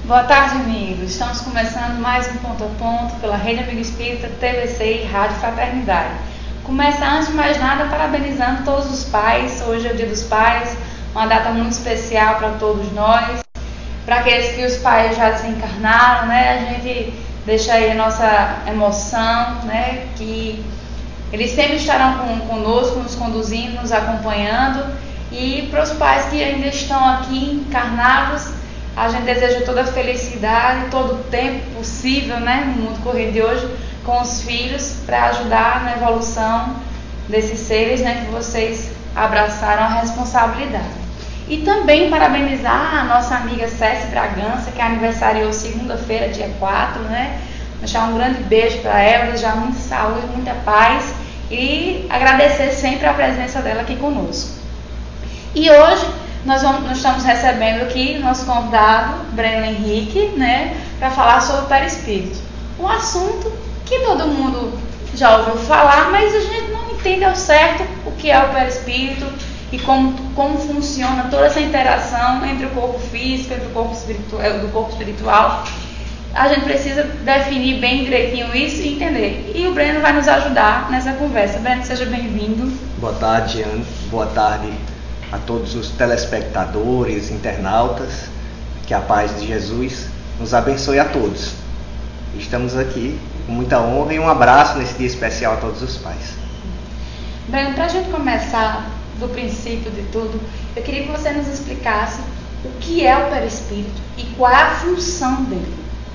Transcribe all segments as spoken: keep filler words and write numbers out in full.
Boa tarde, amigos. Estamos começando mais um Ponto a Ponto pela Rede Amigo Espírita, T V C e Rádio Fraternidade. Começa, antes de mais nada, parabenizando todos os pais. Hoje é o Dia dos Pais, uma data muito especial para todos nós. Para aqueles que os pais já desencarnaram, né, a gente deixa aí a nossa emoção, né, que eles sempre estarão com, conosco, nos conduzindo, nos acompanhando. E para os pais que ainda estão aqui encarnados, a gente deseja toda a felicidade, todo o tempo possível, né, no mundo corrido de hoje, com os filhos, para ajudar na evolução desses seres, né, que vocês abraçaram a responsabilidade. E também parabenizar a nossa amiga Cécia Bragança, que aniversariou segunda-feira, dia quatro, né? Deixar um grande beijo para ela, desejar muita saúde, muita paz e agradecer sempre a presença dela aqui conosco. E hoje nós, vamos, nós estamos recebendo aqui nosso convidado, Breno Henrique, né, para falar sobre o perispírito. Um assunto que todo mundo já ouviu falar, mas a gente não entende ao certo o que é o perispírito e como, como funciona toda essa interação entre o corpo físico, entre o corpo espiritual, do corpo espiritual. A gente precisa definir bem direitinho isso e entender. E o Breno vai nos ajudar nessa conversa. Breno, seja bem-vindo. Boa tarde, Ana. Boa tarde a todos os telespectadores, internautas. Que a paz de Jesus nos abençoe a todos. Estamos aqui com muita honra e um abraço nesse dia especial a todos os pais. Breno, para a gente começar do princípio de tudo, eu queria que você nos explicasse o que é o perispírito e qual é a função dele.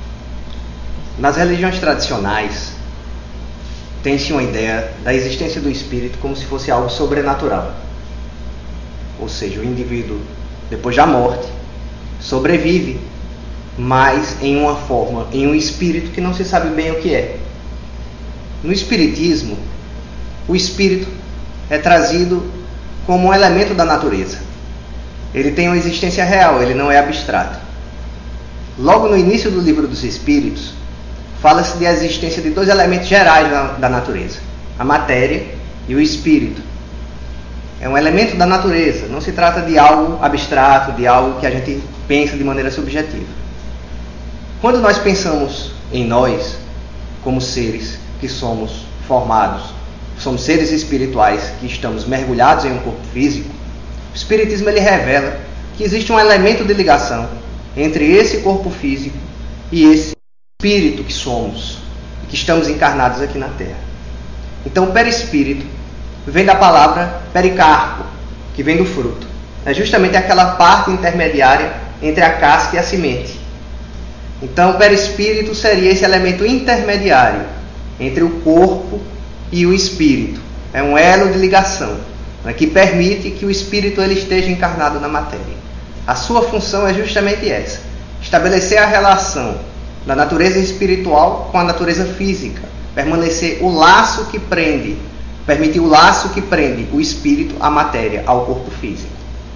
Nas religiões tradicionais, tem-se uma ideia da existência do espírito como se fosse algo sobrenatural. Ou seja, o indivíduo, depois da morte, sobrevive, mas em uma forma, em um espírito que não se sabe bem o que é. No espiritismo, o espírito é trazido como um elemento da natureza. Ele tem uma existência real, ele não é abstrato. Logo no início do Livro dos Espíritos, fala-se da existência de dois elementos gerais da natureza, a matéria e o espírito. É um elemento da natureza, não se trata de algo abstrato, de algo que a gente pensa de maneira subjetiva. Quando nós pensamos em nós, como seres que somos formados, somos seres espirituais que estamos mergulhados em um corpo físico, o Espiritismo ele revela que existe um elemento de ligação entre esse corpo físico e esse espírito que somos, que estamos encarnados aqui na Terra. Então, o perispírito vem da palavra pericarpo, que vem do fruto. É justamente aquela parte intermediária entre a casca e a semente. Então, o perispírito seria esse elemento intermediário entre o corpo e o espírito. É um elo de ligação, né, que permite que o espírito ele esteja encarnado na matéria. A sua função é justamente essa: estabelecer a relação da natureza espiritual com a natureza física, permanecer o laço que prende, permitir o laço que prende o espírito à matéria, ao corpo físico.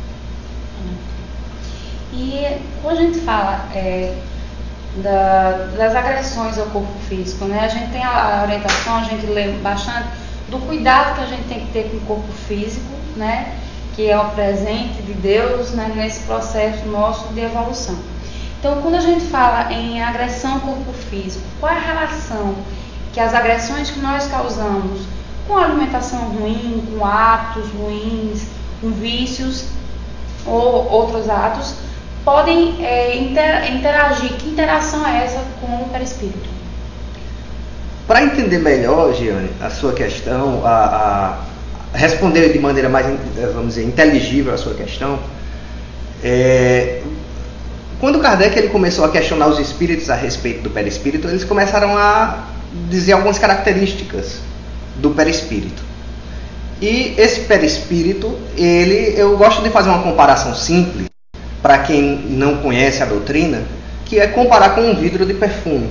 E quando a gente fala é, da, das agressões ao corpo físico, né, a gente tem a, a orientação, a gente lê bastante do cuidado que a gente tem que ter com o corpo físico, né, que é o presente de Deus, né, nesse processo nosso de evolução. Então, quando a gente fala em agressão ao corpo físico, qual é a relação que as agressões que nós causamos com alimentação ruim, com hábitos ruins, com vícios ou outros atos, podem é, inter, interagir? Que interação é essa com o perispírito? Para entender melhor, Giane, a sua questão, a, a responder de maneira mais, vamos dizer, inteligível a sua questão, é, quando Kardec ele começou a questionar os espíritos a respeito do perispírito, eles começaram a dizer algumas características do perispírito. E esse perispírito, ele, eu gosto de fazer uma comparação simples, para quem não conhece a doutrina, que é comparar com um vidro de perfume.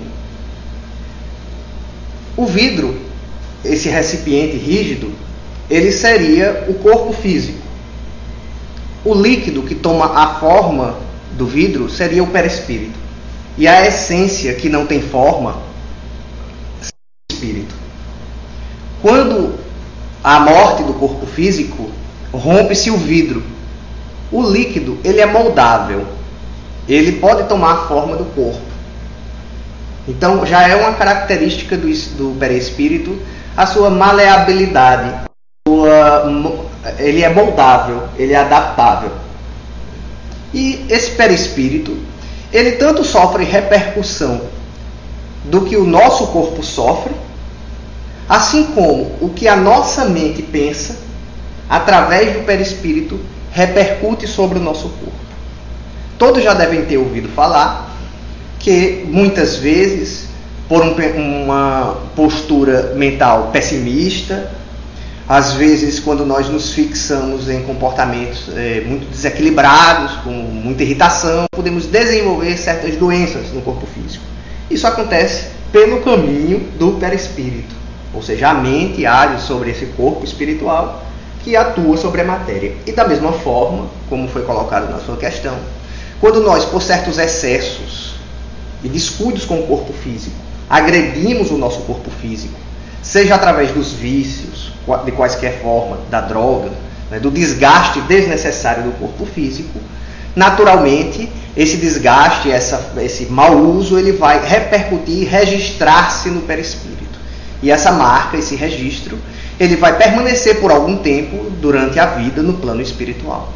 O vidro, esse recipiente rígido, ele seria o corpo físico. O líquido que toma a forma do vidro seria o perispírito. E a essência que não tem forma seria o espírito. Quando a morte do corpo físico, rompe-se o vidro. O líquido ele é moldável. ele pode tomar a forma do corpo. Então já é uma característica do, do perispírito a sua maleabilidade, a sua, ele é moldável, ele é adaptável. E esse perispírito, ele tanto sofre repercussão do que o nosso corpo sofre, assim como o que a nossa mente pensa, através do perispírito, repercute sobre o nosso corpo. Todos já devem ter ouvido falar que muitas vezes, por um, uma postura mental pessimista, às vezes quando nós nos fixamos em comportamentos é, muito desequilibrados, com muita irritação, podemos desenvolver certas doenças no corpo físico. Isso acontece pelo caminho do perispírito, ou seja, a mente age sobre esse corpo espiritual que atua sobre a matéria. E da mesma forma, como foi colocado na sua questão, quando nós, por certos excessos e descuidos com o corpo físico, agredimos o nosso corpo físico, seja através dos vícios, de quaisquer forma, da droga, né, do desgaste desnecessário do corpo físico, naturalmente, esse desgaste, essa, esse mau uso, ele vai repercutir e registrar-se no perispírito. E essa marca, esse registro, ele vai permanecer por algum tempo durante a vida no plano espiritual.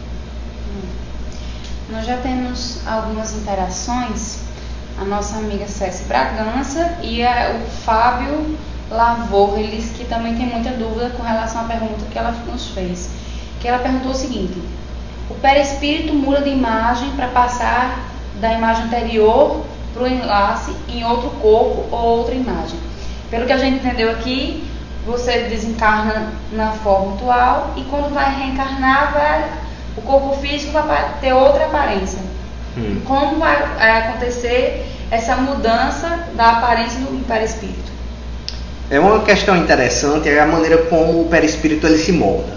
Nós já temos algumas interações, a nossa amiga Cécia Bragança e a, o Fábio Lavor, eles que também tem muita dúvida com relação à pergunta que ela nos fez. Que ela perguntou o seguinte: o perispírito muda de imagem para passar da imagem anterior para o enlace em outro corpo ou outra imagem. Pelo que a gente entendeu aqui, você desencarna na forma atual e quando vai reencarnar, vai, o corpo físico vai ter outra aparência. Hum. Como vai acontecer essa mudança da aparência do perispírito? É uma questão interessante, é a maneira como o perispírito ele se molda.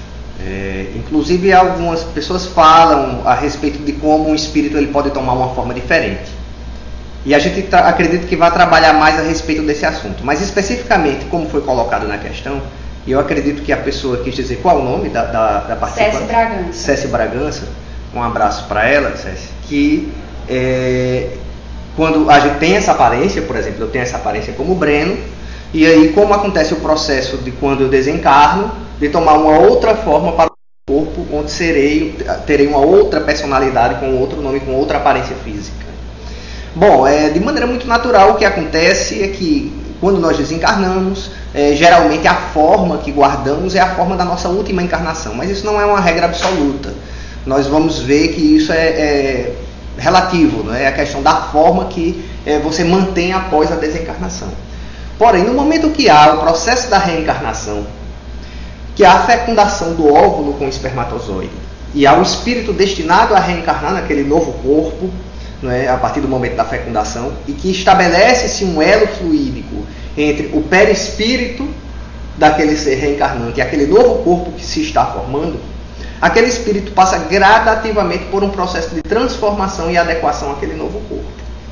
É, inclusive algumas pessoas falam a respeito de como um espírito ele pode tomar uma forma diferente. E a gente tra- acredita que vai trabalhar mais a respeito desse assunto. Mas especificamente, como foi colocado na questão, e eu acredito que a pessoa quis dizer qual o nome da, da, da participante? Cécia Bragança. Cécia Bragança. Um abraço para ela, Cécia. Que é, quando a gente tem essa aparência, por exemplo, eu tenho essa aparência como Breno, e aí como acontece o processo de quando eu desencarno, de tomar uma outra forma para o corpo, onde serei, terei uma outra personalidade, com outro nome, com outra aparência física. Bom, é, de maneira muito natural o que acontece é que quando nós desencarnamos, é, geralmente a forma que guardamos é a forma da nossa última encarnação, mas isso não é uma regra absoluta. Nós vamos ver que isso é, é relativo, não é? É a questão da forma que é, você mantém após a desencarnação. Porém, no momento que há o processo da reencarnação, que há a fecundação do óvulo com o espermatozoide, e há o espírito destinado a reencarnar naquele novo corpo, não é, a partir do momento da fecundação, e que estabelece-se um elo fluídico entre o perispírito daquele ser reencarnante e aquele novo corpo que se está formando, aquele espírito passa gradativamente por um processo de transformação e adequação àquele novo corpo.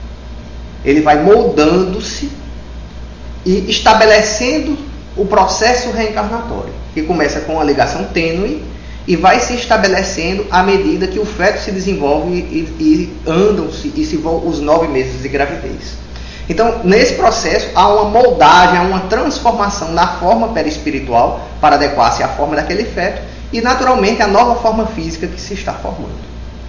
Ele vai moldando-se e estabelecendo o processo reencarnatório, que começa com uma ligação tênue e vai se estabelecendo à medida que o feto se desenvolve e, e andam-se e se vão os nove meses de gravidez. Então, nesse processo, há uma moldagem, há uma transformação na forma perispiritual para adequar-se à forma daquele feto e, naturalmente, à nova forma física que se está formando.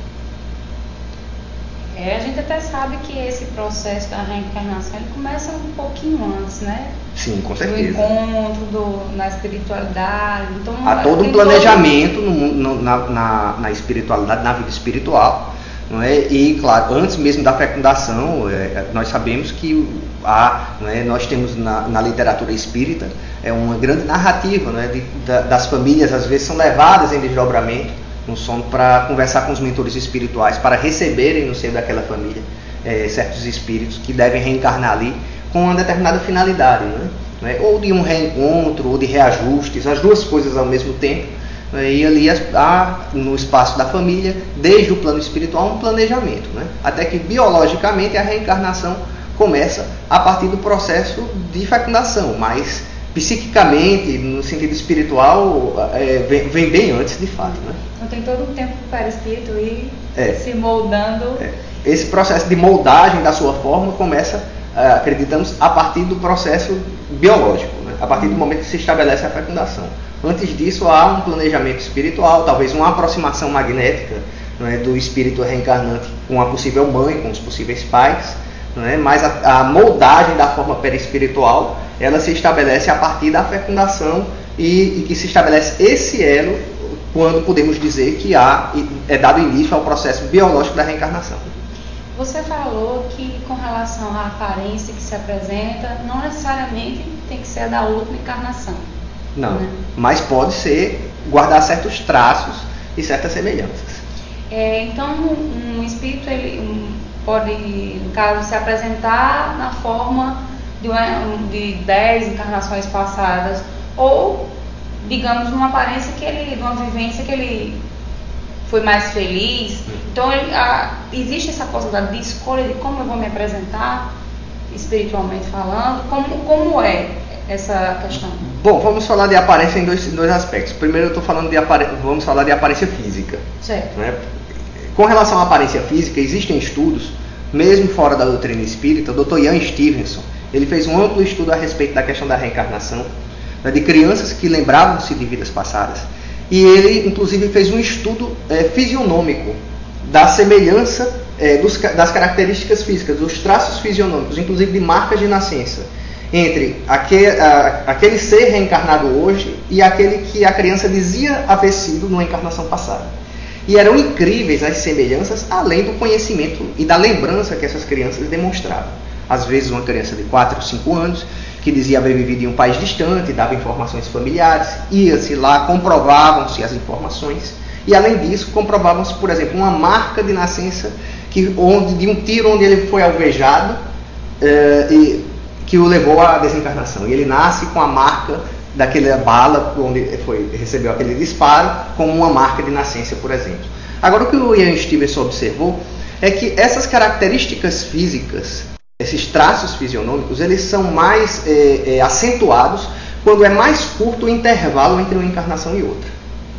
É, a gente até sabe que esse processo da reencarnação ele começa um pouquinho antes, né? Sim, com certeza. Do encontro, do, na espiritualidade. Então, há todo um planejamento todo... No, no, na, na, na espiritualidade, na vida espiritual. Não é? E, claro, antes mesmo da fecundação, é, nós sabemos que há, não é, nós temos na, na literatura espírita é uma grande narrativa, não é, de, da, das famílias, às vezes, são levadas em desdobramento no sono para conversar com os mentores espirituais, para receberem no seio daquela família é, certos espíritos que devem reencarnar ali com uma determinada finalidade, né? Não é? Ou de um reencontro, ou de reajustes, as duas coisas ao mesmo tempo. Né? E ali há no espaço da família, desde o plano espiritual, um planejamento, né? Até que biologicamente a reencarnação começa a partir do processo de fecundação, mas psiquicamente, no sentido espiritual, é, vem, vem bem antes, de fato, né? tem todo um tempo para o perispírito ir é. se moldando. É. Esse processo de moldagem da sua forma começa, acreditamos, a partir do processo biológico, né? A partir do momento que se estabelece a fecundação. Antes disso, há um planejamento espiritual, talvez uma aproximação magnética, né, do espírito reencarnante com a possível mãe, com os possíveis pais, né? Mas a, a moldagem da forma perispiritual, ela se estabelece a partir da fecundação e, e que se estabelece esse elo quando podemos dizer que há, é dado início ao processo biológico da reencarnação. Você falou que com relação à aparência que se apresenta, não necessariamente tem que ser a da última encarnação. Não, né? Mas pode ser guardar certos traços e certas semelhanças. É, então, um, um espírito ele um, pode, no caso, se apresentar na forma de, uma, de dez encarnações passadas, ou, digamos, numa aparência que ele, numa vivência que ele foi mais feliz. Então, ele, a, existe essa possibilidade de escolha de como eu vou me apresentar, espiritualmente falando. Como, como é essa questão? Bom, vamos falar de aparência em dois, dois aspectos. Primeiro, eu estou falando de aparência, vamos falar de aparência física. Certo. Né? Com relação à aparência física, existem estudos, mesmo fora da doutrina espírita. O doutor Ian Stevenson, ele fez um amplo estudo a respeito da questão da reencarnação, né, de crianças que lembravam-se de vidas passadas. E ele, inclusive, fez um estudo é, fisionômico da semelhança é, dos, das características físicas, dos traços fisionômicos, inclusive de marcas de nascença, entre aquele, a, aquele ser reencarnado hoje e aquele que a criança dizia haver sido numa encarnação passada. E eram incríveis as semelhanças, além do conhecimento e da lembrança que essas crianças demonstravam. Às vezes uma criança de quatro ou cinco anos, que dizia haver vivido em um país distante, dava informações familiares, ia-se lá, comprovavam-se as informações, e além disso, comprovavam-se, por exemplo, uma marca de nascença que, onde, de um tiro onde ele foi alvejado, eh, e, que o levou à desencarnação. E ele nasce com a marca daquela bala onde foi, recebeu aquele disparo, como uma marca de nascença, por exemplo. Agora, o que o Ian Stevenson observou é que essas características físicas, esses traços fisionômicos, eles são mais é, é, acentuados quando é mais curto o intervalo entre uma encarnação e outra.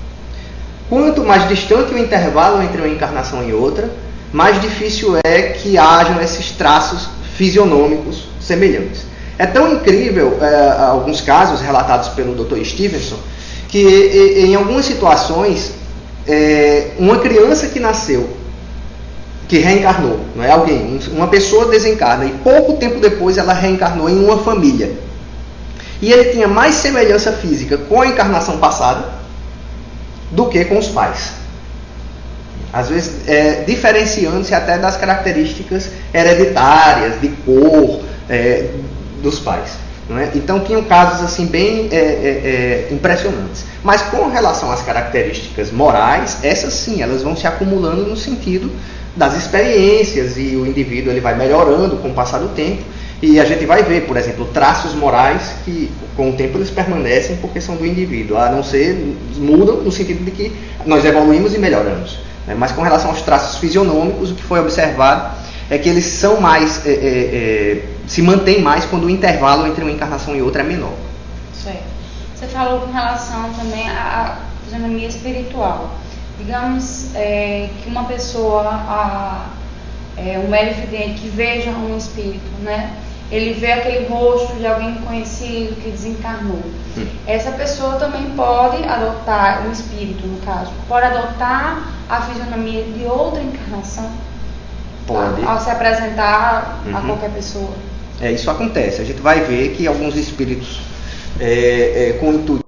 Quanto mais distante o intervalo entre uma encarnação e outra, mais difícil é que hajam esses traços fisionômicos semelhantes. É tão incrível, é, alguns casos relatados pelo doutor Stevenson, que e, em algumas situações, é, uma criança que nasceu, que reencarnou, não é alguém, uma pessoa desencarna e pouco tempo depois ela reencarnou em uma família. E ele tinha mais semelhança física com a encarnação passada do que com os pais. Às vezes, é, diferenciando-se até das características hereditárias, de cor, é, dos pais. Não é? Então, tinham casos assim bem é, é, é, impressionantes. Mas com relação às características morais, essas sim, elas vão se acumulando no sentido das experiências, e o indivíduo ele vai melhorando com o passar do tempo, e a gente vai ver, por exemplo, traços morais que com o tempo eles permanecem porque são do indivíduo, a não ser, mudam no sentido de que nós evoluímos e melhoramos. Né? Mas com relação aos traços fisionômicos, o que foi observado é que eles são mais, é, é, é, se mantêm mais quando o intervalo entre uma encarnação e outra é menor. Certo. Você falou com relação também à fisionomia espiritual. Digamos é, que uma pessoa, a, é, um médium vidente que veja um espírito, né? Ele vê aquele rosto de alguém conhecido que desencarnou. Hum. Essa pessoa também pode adotar, o espírito no caso, pode adotar a fisionomia de outra encarnação? Pode. Ao se apresentar uhum. a qualquer pessoa? É, isso acontece. A gente vai ver que alguns espíritos é, é, com o intuito,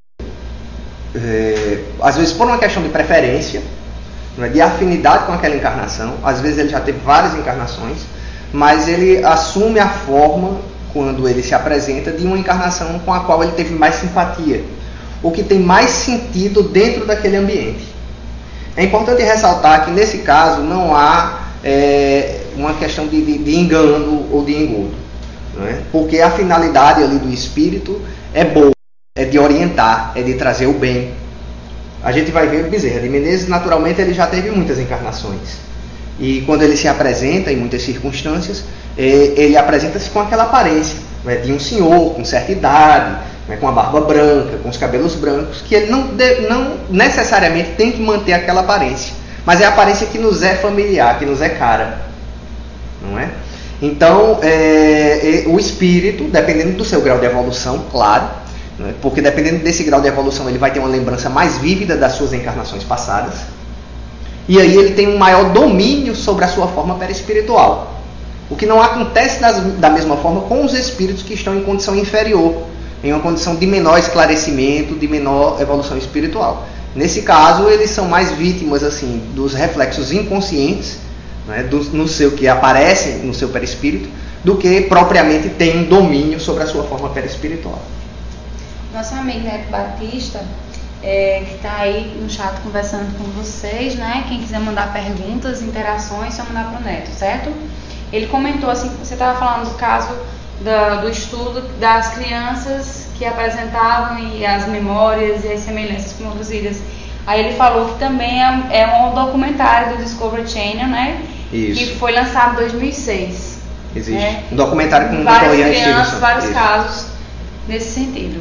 É, às vezes por uma questão de preferência, né, de afinidade com aquela encarnação, às vezes ele já teve várias encarnações, mas ele assume a forma, quando ele se apresenta, de uma encarnação com a qual ele teve mais simpatia, o que tem mais sentido dentro daquele ambiente. É importante ressaltar que nesse caso não há é, uma questão de, de, de engano ou de engodo, né, porque a finalidade ali do espírito é boa, é de orientar, é de trazer o bem. A gente vai ver o Bezerra de Menezes, naturalmente ele já teve muitas encarnações. E quando ele se apresenta, em muitas circunstâncias, ele apresenta-se com aquela aparência, né, de um senhor, com certa idade, né, com a barba branca, com os cabelos brancos, que ele não, de, não necessariamente tem que manter aquela aparência, mas é a aparência que nos é familiar, que nos é cara, não é? Então, é, é, o espírito, dependendo do seu grau de evolução, claro, né, porque dependendo desse grau de evolução ele vai ter uma lembrança mais vívida das suas encarnações passadas, e aí ele tem um maior domínio sobre a sua forma perispiritual. O que não acontece das, da mesma forma com os espíritos que estão em condição inferior, em uma condição de menor esclarecimento, de menor evolução espiritual. Nesse caso, eles são mais vítimas assim dos reflexos inconscientes, né, do, no seu, que aparecem no seu perispírito, do que propriamente têm um domínio sobre a sua forma perispiritual. Nosso amigo Neto Batista, é, que está aí no chat conversando com vocês, né? Quem quiser mandar perguntas, interações, só mandar para o Neto, certo? Ele comentou assim, você estava falando do caso da, do estudo das crianças que apresentavam e as memórias e as semelhanças com outras vidas. Aí ele falou que também é, é um documentário do Discovery Channel, né? Isso. Que foi lançado em dois mil e seis. Existe. Né? Um documentário com várias Ian crianças, Stevenson. vários Isso. casos nesse sentido.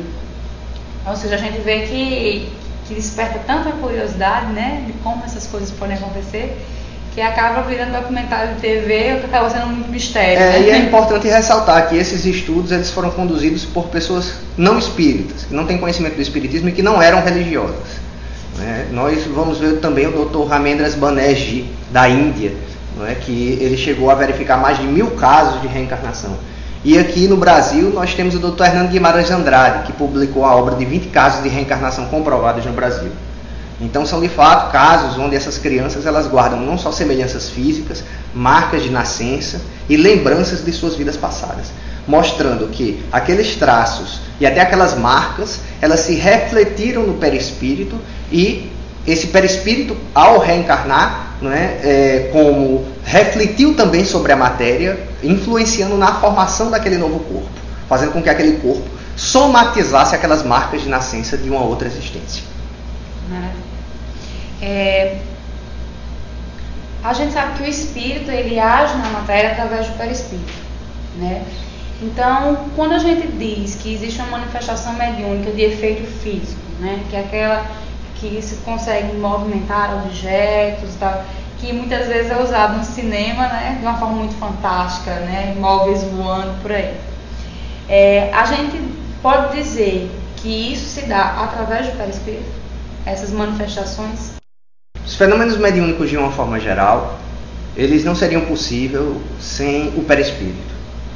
Ou seja, a gente vê que, que desperta tanta curiosidade, né? De como essas coisas podem acontecer, que acaba virando documentário de T V, que acaba sendo muito mistério. É, né? e é importante ressaltar que esses estudos eles foram conduzidos por pessoas não espíritas, que não têm conhecimento do espiritismo e que não eram religiosas. Né? Nós vamos ver também o doutor Ramendras Banerjee, da Índia, não é? Que ele chegou a verificar mais de mil casos de reencarnação. E aqui no Brasil nós temos o doutor Hernando Guimarães Andrade, que publicou a obra de vinte casos de reencarnação comprovados no Brasil. Então são de fato casos onde essas crianças elas guardam não só semelhanças físicas, marcas de nascença e lembranças de suas vidas passadas, mostrando que aqueles traços e até aquelas marcas elas se refletiram no perispírito e esse perispírito ao reencarnar, não é, é, como refletiu também sobre a matéria, influenciando na formação daquele novo corpo, fazendo com que aquele corpo somatizasse aquelas marcas de nascença de uma outra existência. É, a gente sabe que o espírito ele age na matéria através do perispírito, né? Então, quando a gente diz que existe uma manifestação mediúnica de efeito físico, né, que é aquela que se consegue movimentar objetos, tal, que muitas vezes é usado no cinema, né, de uma forma muito fantástica, né, móveis voando por aí. É, a gente pode dizer que isso se dá através do perispírito? Essas manifestações? Os fenômenos mediúnicos, de uma forma geral, eles não seriam possíveis sem o perispírito.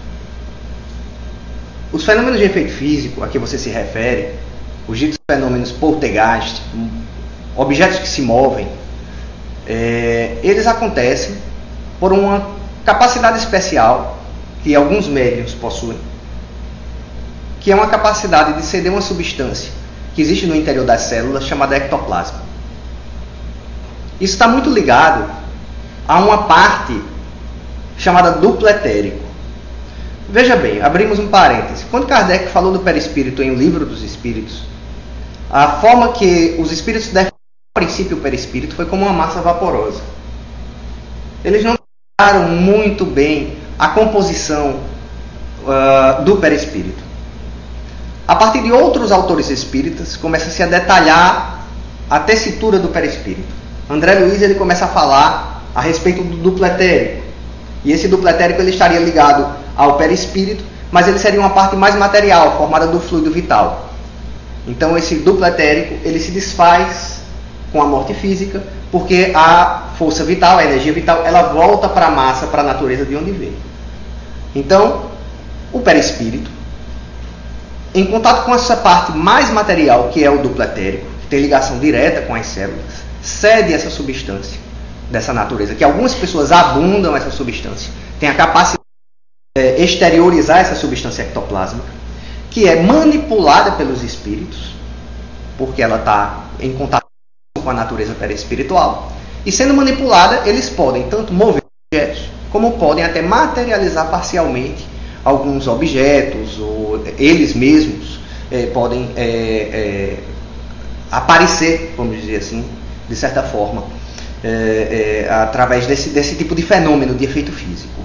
Os fenômenos de efeito físico a que você se refere, os ditos fenômenos poltergeist, objetos que se movem, é, eles acontecem por uma capacidade especial que alguns médiuns possuem, que é uma capacidade de ceder uma substância que existe no interior das células, chamada ectoplasma. Isso está muito ligado a uma parte chamada duplo etérico. Veja bem, abrimos um parêntese. Quando Kardec falou do perispírito em O Livro dos Espíritos, a forma que os espíritos definiram a princípio o perispírito foi como uma massa vaporosa. Eles não explicaram muito bem a composição uh, do perispírito. A partir de outros autores espíritas, começa-se a detalhar a tessitura do perispírito. André Luiz ele começa a falar a respeito do duplo etérico. E esse duplo etérico ele estaria ligado ao perispírito, mas ele seria uma parte mais material, formada do fluido vital. Então esse duplo etérico ele se desfaz com a morte física, porque a força vital, a energia vital, ela volta para a massa, para a natureza de onde veio. Então, o perispírito, em contato com essa parte mais material, que é o duplo etérico, que tem ligação direta com as células, cede essa substância dessa natureza, que algumas pessoas abundam essa substância, tem a capacidade de é, exteriorizar essa substância ectoplásmica, que é manipulada pelos espíritos, porque ela está em contato com a natureza perispiritual, e sendo manipulada, eles podem tanto mover objetos, como podem até materializar parcialmente alguns objetos, ou eles mesmos é, podem é, é, aparecer, vamos dizer assim, de certa forma, é, é, através desse, desse tipo de fenômeno de efeito físico.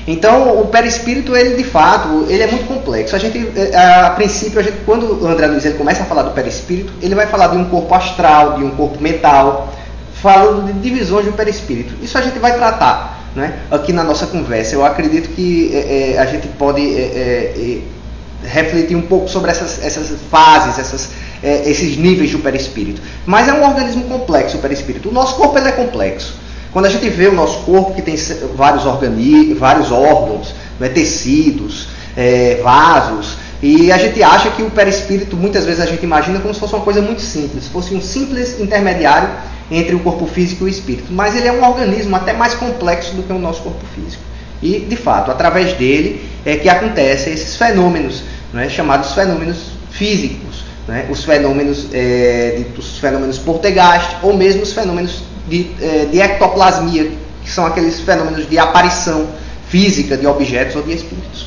Então, o perispírito, ele de fato, ele é muito complexo. A gente, a, a princípio, a gente, quando o André Luiz ele começa a falar do perispírito, ele vai falar de um corpo astral, de um corpo mental, falando de divisões do perispírito. Isso a gente vai tratar, né, aqui na nossa conversa. Eu acredito que é, a gente pode é, é, refletir um pouco sobre essas, essas fases, essas, é, esses níveis do perispírito. Mas é um organismo complexo, o perispírito. O nosso corpo ele é complexo. Quando a gente vê o nosso corpo, que tem vários, organi vários órgãos, né, tecidos, é, vasos, e a gente acha que o perispírito, muitas vezes a gente imagina como se fosse uma coisa muito simples, fosse um simples intermediário entre o corpo físico e o espírito. Mas ele é um organismo até mais complexo do que o nosso corpo físico. E, de fato, através dele é que acontecem esses fenômenos, né, chamados fenômenos físicos, né, os fenômenos, é, de, os fenômenos Poltergeist, ou mesmo os fenômenos De, de ectoplasmia, que são aqueles fenômenos de aparição física de objetos ou de espíritos.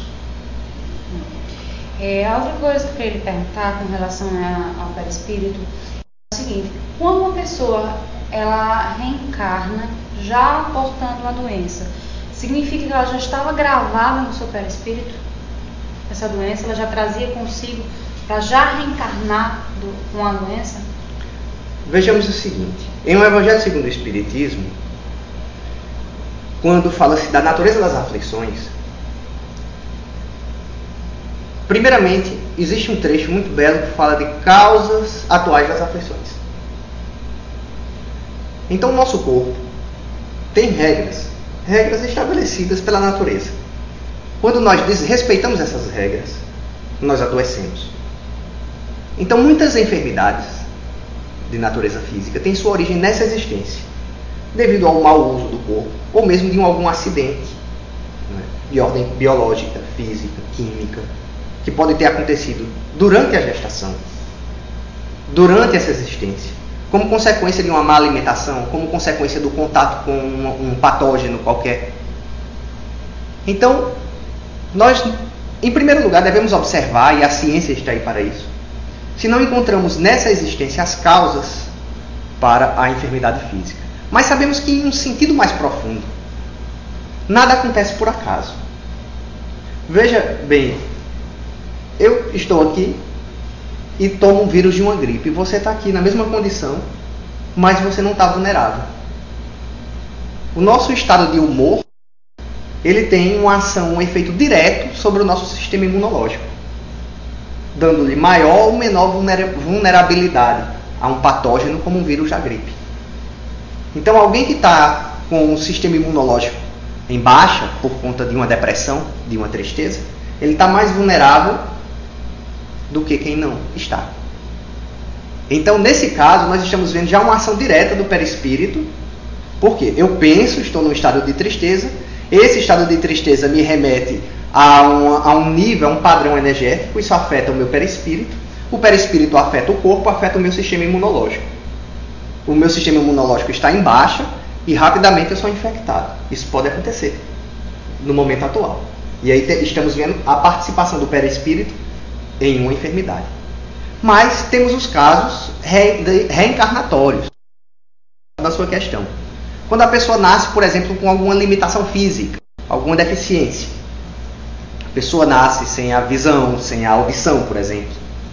É, a outra coisa que eu queria lhe perguntar com relação a, ao perispírito é o seguinte: quando uma pessoa ela reencarna já portando uma doença, significa que ela já estava gravada no seu perispírito? Essa doença ela já trazia consigo para já reencarnar do, com a doença? Vejamos o seguinte, em um Evangelho segundo o Espiritismo, quando fala-se da natureza das aflições, primeiramente, existe um trecho muito belo que fala de causas atuais das aflições. Então, o nosso corpo tem regras, regras estabelecidas pela natureza. Quando nós desrespeitamos essas regras, nós adoecemos. Então, muitas enfermidades de natureza física tem sua origem nessa existência, devido ao mau uso do corpo, ou mesmo de um, algum acidente, né, de ordem biológica, física, química, que pode ter acontecido durante a gestação, durante essa existência, como consequência de uma má alimentação, como consequência do contato com um, um patógeno qualquer. Então, nós, em primeiro lugar, devemos observar, e a ciência está aí para isso, se não encontramos nessa existência as causas para a enfermidade física. Mas sabemos que, em um sentido mais profundo, nada acontece por acaso. Veja bem, eu estou aqui e tomo um vírus de uma gripe. Você está aqui na mesma condição, mas você não está vulnerável. O nosso estado de humor, ele tem uma ação, um efeito direto sobre o nosso sistema imunológico, dando-lhe maior ou menor vulnerabilidade a um patógeno como um vírus da gripe. Então, alguém que está com o sistema imunológico em baixa, por conta de uma depressão, de uma tristeza, ele está mais vulnerável do que quem não está. Então, nesse caso, nós estamos vendo já uma ação direta do perispírito, porque eu penso, estou num estado de tristeza, esse estado de tristeza me remete A um, a um nível, a um padrão energético, isso afeta o meu perispírito, o perispírito afeta o corpo, afeta o meu sistema imunológico. O meu sistema imunológico está em baixa e rapidamente eu sou infectado. Isso pode acontecer no momento atual. E aí te, estamos vendo a participação do perispírito em uma enfermidade. Mas temos os casos re, de, reencarnatórios da sua questão. Quando a pessoa nasce, por exemplo, com alguma limitação física, alguma deficiência. A pessoa nasce sem a visão, sem a audição, por exemplo.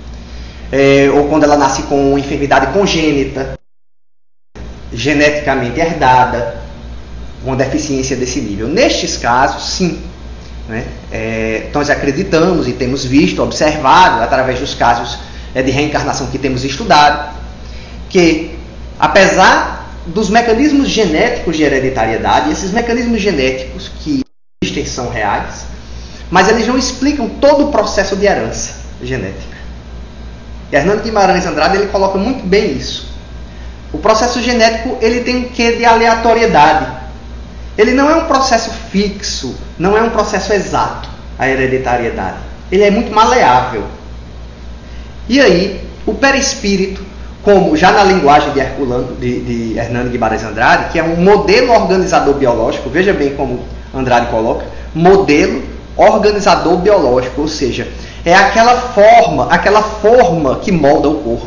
É, ou quando ela nasce com uma enfermidade congênita, geneticamente herdada, uma deficiência desse nível. Nestes casos, sim. Né? É, nós acreditamos e temos visto, observado, através dos casos é, de reencarnação que temos estudado, que, apesar dos mecanismos genéticos de hereditariedade, esses mecanismos genéticos que existem são reais, mas eles não explicam todo o processo de herança genética. E Hernando Guimarães Andrade ele coloca muito bem isso. O processo genético ele tem um quê de aleatoriedade. Ele não é um processo fixo, não é um processo exato, a hereditariedade. Ele é muito maleável. E aí, o perispírito, como já na linguagem de, Herculano, de, de Hernando Guimarães Andrade, que é um modelo organizador biológico, veja bem como Andrade coloca, modelo organizador biológico, ou seja, é aquela forma, aquela forma que molda o corpo,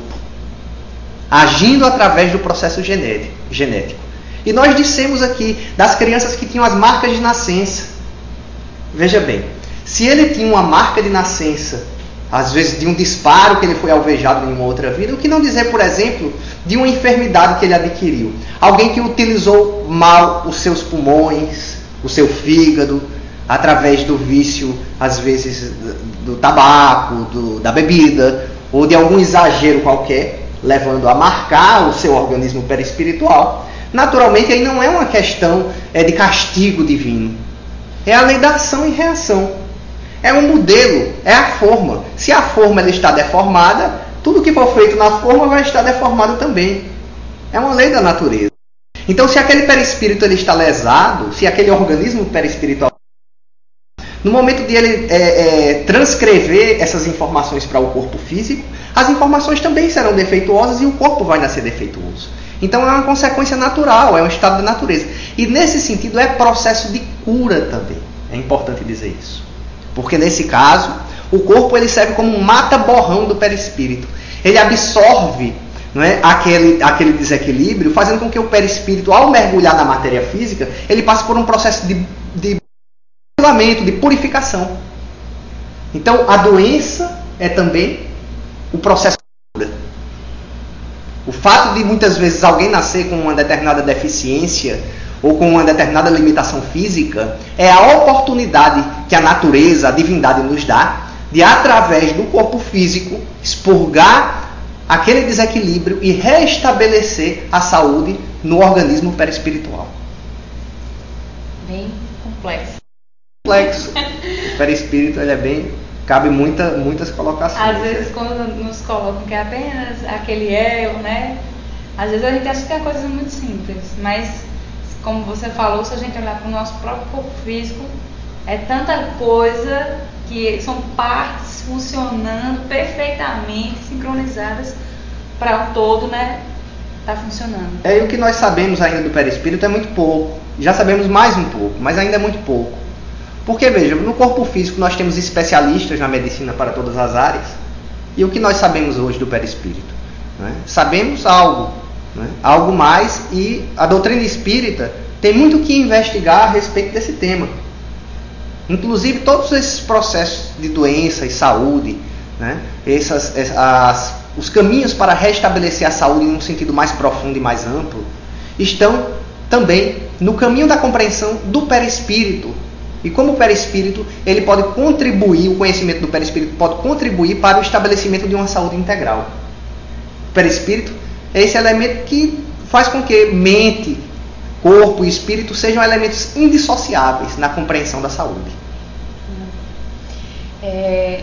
agindo através do processo genético. E nós dissemos aqui das crianças que tinham as marcas de nascença. Veja bem, se ele tinha uma marca de nascença, às vezes de um disparo que ele foi alvejado em uma outra vida, o que não dizer, por exemplo, de uma enfermidade que ele adquiriu? Alguém que utilizou mal os seus pulmões, o seu fígado, através do vício, às vezes, do tabaco, do, da bebida, ou de algum exagero qualquer, levando a marcar o seu organismo perispiritual. Naturalmente, aí não é uma questão é, de castigo divino. É a lei da ação e reação. É um modelo, é a forma. Se a forma ela está deformada, tudo que for feito na forma vai estar deformado também. É uma lei da natureza. Então, se aquele perispírito ele está lesado, se aquele organismo perispiritual, no momento de ele é, é, transcrever essas informações para o corpo físico, as informações também serão defeituosas e o corpo vai nascer defeituoso. Então é uma consequência natural, é um estado da natureza. E nesse sentido é processo de cura também. É importante dizer isso. Porque nesse caso, o corpo ele serve como um mata-borrão do perispírito. Ele absorve, não é, aquele, aquele desequilíbrio, fazendo com que o perispírito, ao mergulhar na matéria física, ele passe por um processo de, de de purificação. Então, a doença é também o processo de cura. O fato de muitas vezes alguém nascer com uma determinada deficiência ou com uma determinada limitação física é a oportunidade que a natureza, a divindade nos dá de, através do corpo físico, expurgar aquele desequilíbrio e restabelecer a saúde no organismo perispiritual. Bem complexo. complexo. O perispírito ele é bem... cabe muita, muitas colocações. Às vezes, quando nos colocam que é apenas aquele eu, né? Às vezes a gente acha que é coisa muito simples. Mas, como você falou, se a gente olhar para o nosso próprio corpo físico, é tanta coisa que são partes funcionando perfeitamente, sincronizadas para o todo, né? Tá funcionando. É, e o que nós sabemos ainda do perispírito é muito pouco. Já sabemos mais um pouco, mas ainda é muito pouco. Porque, veja, no corpo físico nós temos especialistas na medicina para todas as áreas. E o que nós sabemos hoje do perispírito? Né? Sabemos algo, né? Algo mais, e a doutrina espírita tem muito que investigar a respeito desse tema. Inclusive todos esses processos de doença e saúde, né? Essas, as, os caminhos para restabelecer a saúde em um sentido mais profundo e mais amplo, estão também no caminho da compreensão do perispírito. E como o perispírito, ele pode contribuir, o conhecimento do perispírito pode contribuir para o estabelecimento de uma saúde integral. O perispírito é esse elemento que faz com que mente, corpo e espírito sejam elementos indissociáveis na compreensão da saúde. É,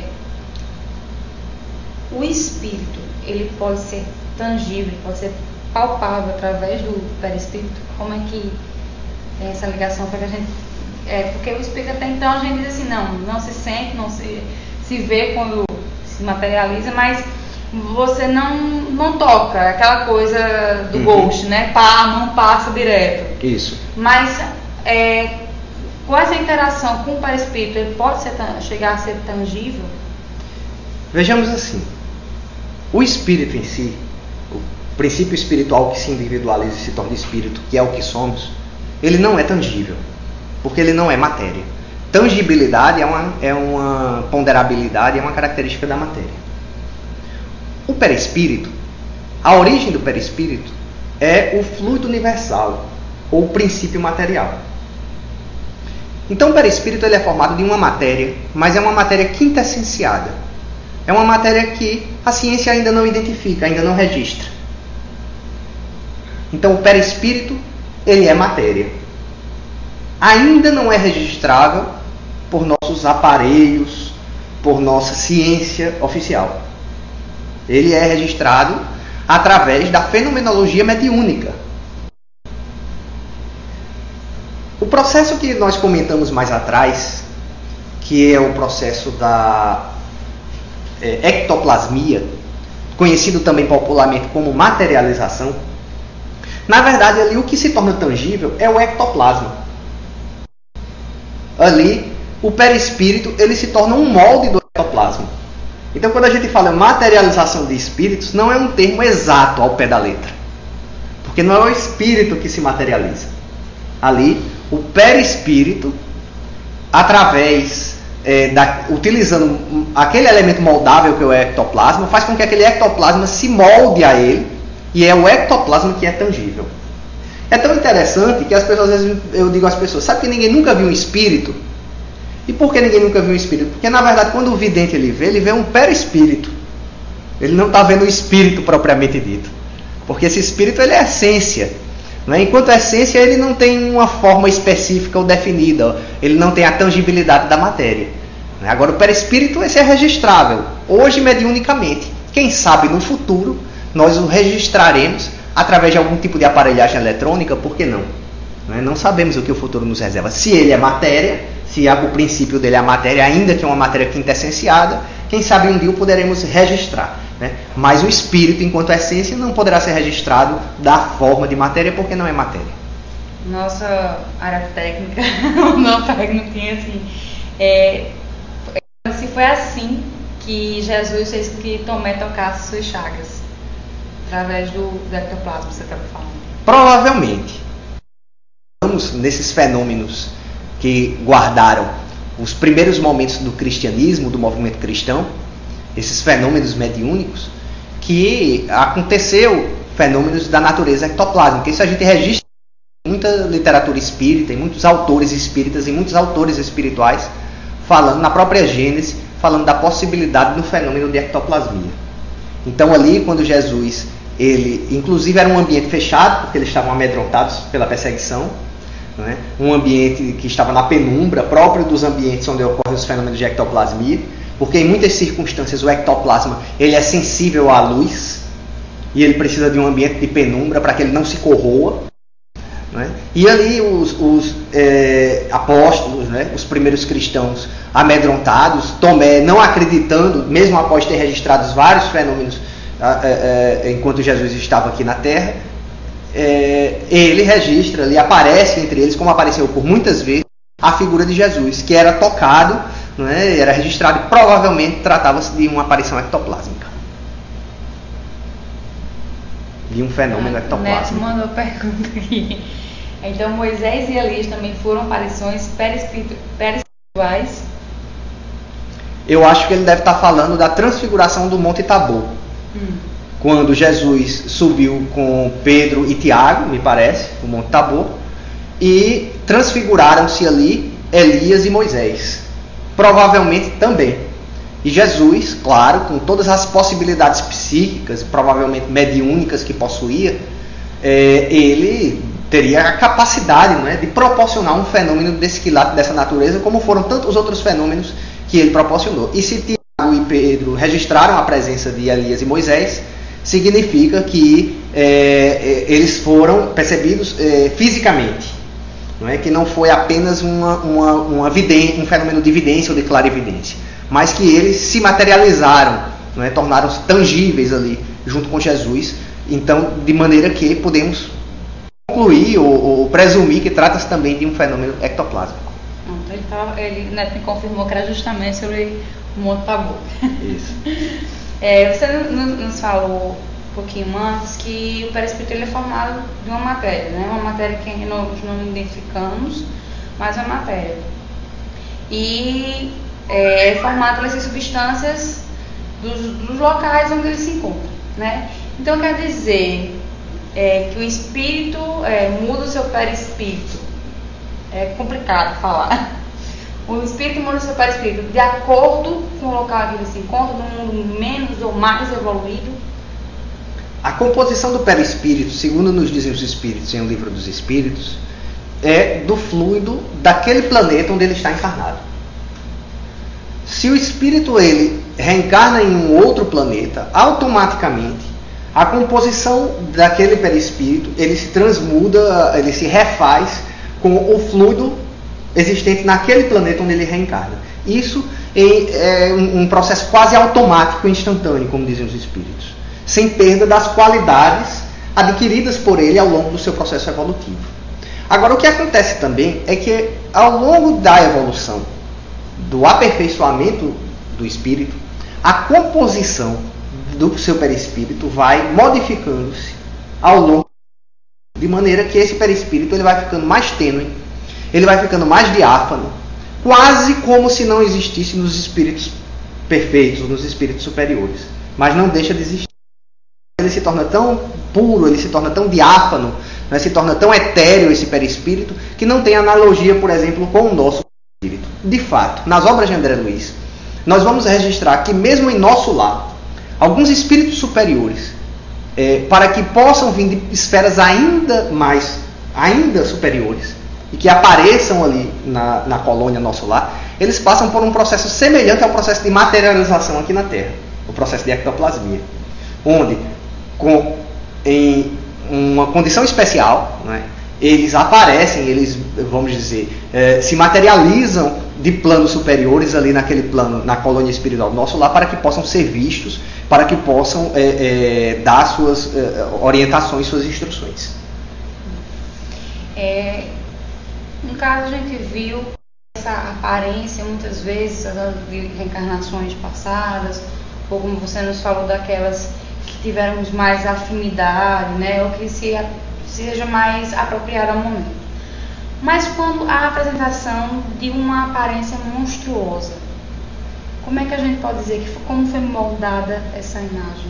o espírito, ele pode ser tangível, pode ser palpável através do perispírito? Como é que tem essa ligação para que a gente... É, porque o espírito até então a gente diz assim, não, não se sente, não se, se vê quando se materializa, mas você não, não toca, aquela coisa do uhum. ghost, né? Pá, não passa direto. Isso. Mas é, com essa interação com o perispírito, ele pode ser, chegar a ser tangível? Vejamos assim, o espírito em si, o princípio espiritual que se individualiza e se torna espírito, que é o que somos, ele não é tangível. Porque ele não é matéria. Tangibilidade é uma, é uma ponderabilidade, é uma característica da matéria. O perispírito, a origem do perispírito é o fluido universal, ou o princípio material. Então o perispírito ele é formado de uma matéria, mas é uma matéria quintessenciada. É uma matéria que a ciência ainda não identifica, ainda não registra. Então o perispírito ele é matéria. Ainda não é registrável por nossos aparelhos, por nossa ciência oficial. Ele é registrado através da fenomenologia mediúnica. O processo que nós comentamos mais atrás, que é o processo da é, ectoplasmia, conhecido também popularmente como materialização, na verdade ali o que se torna tangível é o ectoplasma. Ali, o perispírito ele se torna um molde do ectoplasma. Então, quando a gente fala materialização de espíritos, não é um termo exato ao pé da letra. Porque não é o espírito que se materializa. Ali, o perispírito através, é, da, utilizando aquele elemento moldável que é o ectoplasma, faz com que aquele ectoplasma se molde a ele, e é o ectoplasma que é tangível. É tão interessante que as pessoas, às vezes, eu digo às pessoas, sabe que ninguém nunca viu um espírito? E por que ninguém nunca viu um espírito? Porque, na verdade, quando o vidente ele vê, ele vê um perispírito. Ele não está vendo o espírito propriamente dito. Porque esse espírito ele é essência. Né? Enquanto a essência, ele não tem uma forma específica ou definida. Ele não tem a tangibilidade da matéria. Agora, o perispírito esse é registrável. Hoje, mediunicamente. Quem sabe, no futuro, nós o registraremos através de algum tipo de aparelhagem eletrônica, por que não? Não sabemos o que o futuro nos reserva. Se ele é matéria, se o princípio dele é a matéria, ainda que é uma matéria quintessenciada, quem sabe um dia o poderemos registrar. Né? Mas o espírito, enquanto essência, não poderá ser registrado da forma de matéria, porque não é matéria. Nossa área técnica, não tinha assim. É, se foi assim que Jesus fez com que Tomé tocasse suas chagas, através do, do ectoplasma, você estava falando. Provavelmente. Vamos nesses fenômenos que guardaram os primeiros momentos do cristianismo, do movimento cristão, esses fenômenos mediúnicos, que aconteceu fenômenos da natureza ectoplásmica. Isso a gente registra em muita literatura espírita, em muitos autores espíritas, em muitos autores espirituais, falando na própria Gênesis, falando da possibilidade do fenômeno de ectoplasmia. Então ali, quando Jesus, ele, inclusive era um ambiente fechado, porque eles estavam amedrontados pela perseguição, né? Um ambiente que estava na penumbra, próprio dos ambientes onde ocorrem os fenômenos de ectoplasmia, porque em muitas circunstâncias o ectoplasma ele é sensível à luz e ele precisa de um ambiente de penumbra para que ele não se corroa, né? E ali os, os é, apóstolos, né? Os primeiros cristãos amedrontados, Tomé não acreditando, mesmo após ter registrado vários fenômenos é, é, enquanto Jesus estava aqui na Terra, é, ele registra, ele aparece entre eles, como apareceu por muitas vezes, a figura de Jesus, que era tocado, né, era registrado e provavelmente tratava-se de uma aparição ectoplásmica. De um fenômeno ah, ectoplásmico. Neto mandou pergunta aqui. Então Moisés e Elias também foram aparições perispirituais? Eu acho que ele deve estar falando da transfiguração do Monte Tabor. Hum. Quando Jesus subiu com Pedro e Tiago, me parece, o Monte Tabor, e transfiguraram-se ali Elias e Moisés. Provavelmente também. E Jesus, claro, com todas as possibilidades psíquicas, provavelmente mediúnicas que possuía, é, ele teria a capacidade, não é, de proporcionar um fenômeno desse quilate, dessa natureza, como foram tantos outros fenômenos que ele proporcionou. E se Tiago e Pedro registraram a presença de Elias e Moisés, significa que é, eles foram percebidos é, fisicamente, não é? Que não foi apenas uma, uma, uma vidência, um fenômeno de evidência ou de clarividência, mas que eles se materializaram, não é? Tornaram-se tangíveis ali junto com Jesus. Então, de maneira que podemos concluir ou, ou presumir que trata-se também de um fenômeno ectoplásmico. Ele, tava, ele né, me confirmou que era justamente sobre o Monte Tabor. Isso. É, você nos falou um pouquinho antes que o perispírito ele é formado de uma matéria, né? Uma matéria que nós não identificamos, mas uma matéria. E é, é formado por essas substâncias dos, dos locais onde ele se encontra, né? Então quer dizer é, que o espírito é, muda o seu perispírito. É complicado falar. O espírito muda o seu perispírito de acordo com o local que ele se encontra, num mundo menos ou mais evoluído. A composição do perispírito, segundo nos dizem os espíritos em O Livro dos Espíritos, é do fluido daquele planeta onde ele está encarnado. Se o espírito ele reencarna em um outro planeta, automaticamente a composição daquele perispírito ele se transmuda, ele se refaz com o fluido existente naquele planeta onde ele reencarna. Isso é um processo quase automático e instantâneo, como dizem os espíritos, sem perda das qualidades adquiridas por ele ao longo do seu processo evolutivo. Agora, o que acontece também é que, ao longo da evolução, do aperfeiçoamento do espírito, a composição do seu perispírito vai modificando-se ao longo, de maneira que esse perispírito ele vai ficando mais tênue, ele vai ficando mais diáfano, quase como se não existisse nos espíritos perfeitos, nos espíritos superiores. Mas não deixa de existir. Ele se torna tão puro, ele se torna tão diáfano, né, se torna tão etéreo esse perispírito, que não tem analogia, por exemplo, com o nosso espírito. De fato, nas obras de André Luiz, nós vamos registrar que mesmo em nosso lar, alguns espíritos superiores, é, para que possam vir de esferas ainda mais, ainda superiores, e que apareçam ali na, na colônia nosso lar, eles passam por um processo semelhante ao processo de materialização aqui na Terra, o processo de ectoplasmia, onde, com, em uma condição especial, né, eles aparecem, eles, vamos dizer, eh, se materializam de planos superiores ali naquele plano, na colônia espiritual do nosso lar, para que possam ser vistos, para que possam eh, eh, dar suas eh, orientações, suas instruções. É, no caso, a gente viu essa aparência muitas vezes de reencarnações passadas, ou como você nos falou, daquelas que tivermos mais afinidade, né, ou que se, seja mais apropriada ao momento. Mas quando a apresentação de uma aparência monstruosa, como é que a gente pode dizer que como foi moldada essa imagem?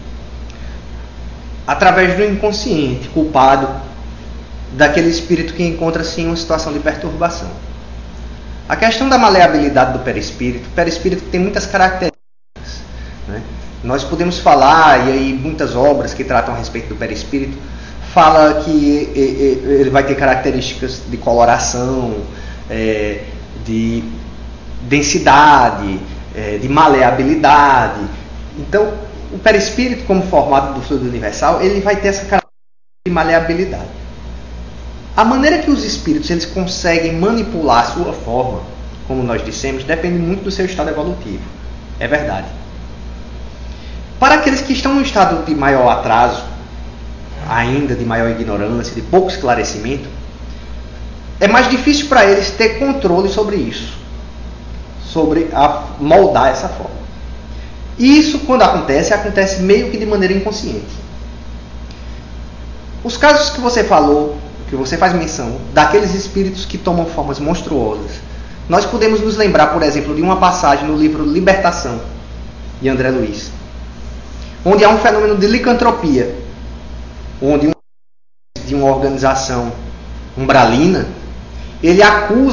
Através do inconsciente culpado, daquele espírito que encontra-se em uma situação de perturbação. A questão da maleabilidade do perispírito, o perispírito tem muitas características, né? Nós podemos falar, e aí muitas obras que tratam a respeito do perispírito, fala que ele vai ter características de coloração, de densidade, de maleabilidade. Então, o perispírito, como formato do fluido universal, ele vai ter essa característica de maleabilidade. A maneira que os espíritos eles conseguem manipular a sua forma, como nós dissemos, depende muito do seu estado evolutivo. É verdade. Para aqueles que estão no estado de maior atraso, ainda de maior ignorância, de pouco esclarecimento, é mais difícil para eles ter controle sobre isso, sobre a moldar essa forma. E isso, quando acontece, acontece meio que de maneira inconsciente. Os casos que você falou, que você faz menção, daqueles espíritos que tomam formas monstruosas, nós podemos nos lembrar, por exemplo, de uma passagem no livro Libertação, de André Luiz, onde há um fenômeno de licantropia, onde um de uma organização umbralina, ele acusa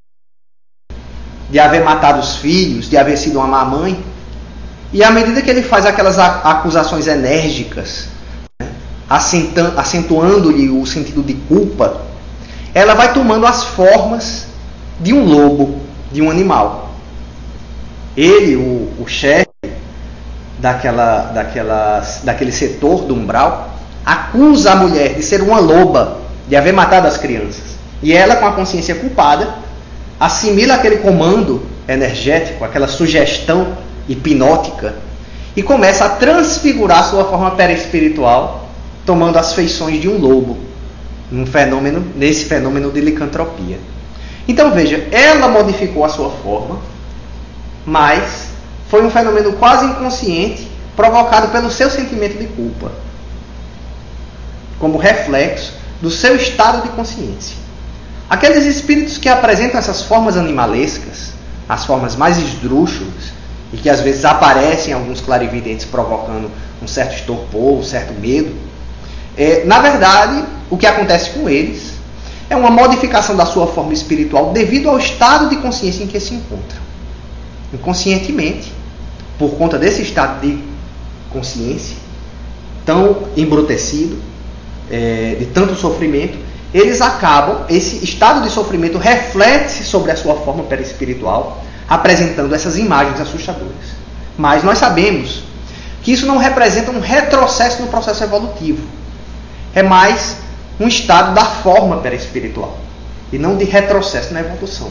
de haver matado os filhos, de haver sido uma má mãe, e à medida que ele faz aquelas acusações enérgicas, né, acentuando-lhe o sentido de culpa, ela vai tomando as formas de um lobo, de um animal. Ele, o, o chefe daquela, daquela, daquele setor do umbral, acusa a mulher de ser uma loba, de haver matado as crianças. E ela, com a consciência culpada, assimila aquele comando energético, aquela sugestão hipnótica, e começa a transfigurar sua forma perispiritual, tomando as feições de um lobo, num fenômeno, nesse fenômeno de licantropia. Então veja, ela modificou a sua forma, mas foi um fenômeno quase inconsciente, provocado pelo seu sentimento de culpa, como reflexo do seu estado de consciência. Aqueles espíritos que apresentam essas formas animalescas, as formas mais esdrúxulas, e que às vezes aparecem em alguns clarividentes provocando um certo estupor, um certo medo, é, na verdade, o que acontece com eles é uma modificação da sua forma espiritual devido ao estado de consciência em que se encontram. Inconscientemente, por conta desse estado de consciência tão embrutecido, é, de tanto sofrimento, eles acabam, esse estado de sofrimento reflete-se sobre a sua forma perispiritual, apresentando essas imagens assustadoras. Mas nós sabemos que isso não representa um retrocesso no processo evolutivo. É mais um estado da forma perispiritual, e não de retrocesso na evolução.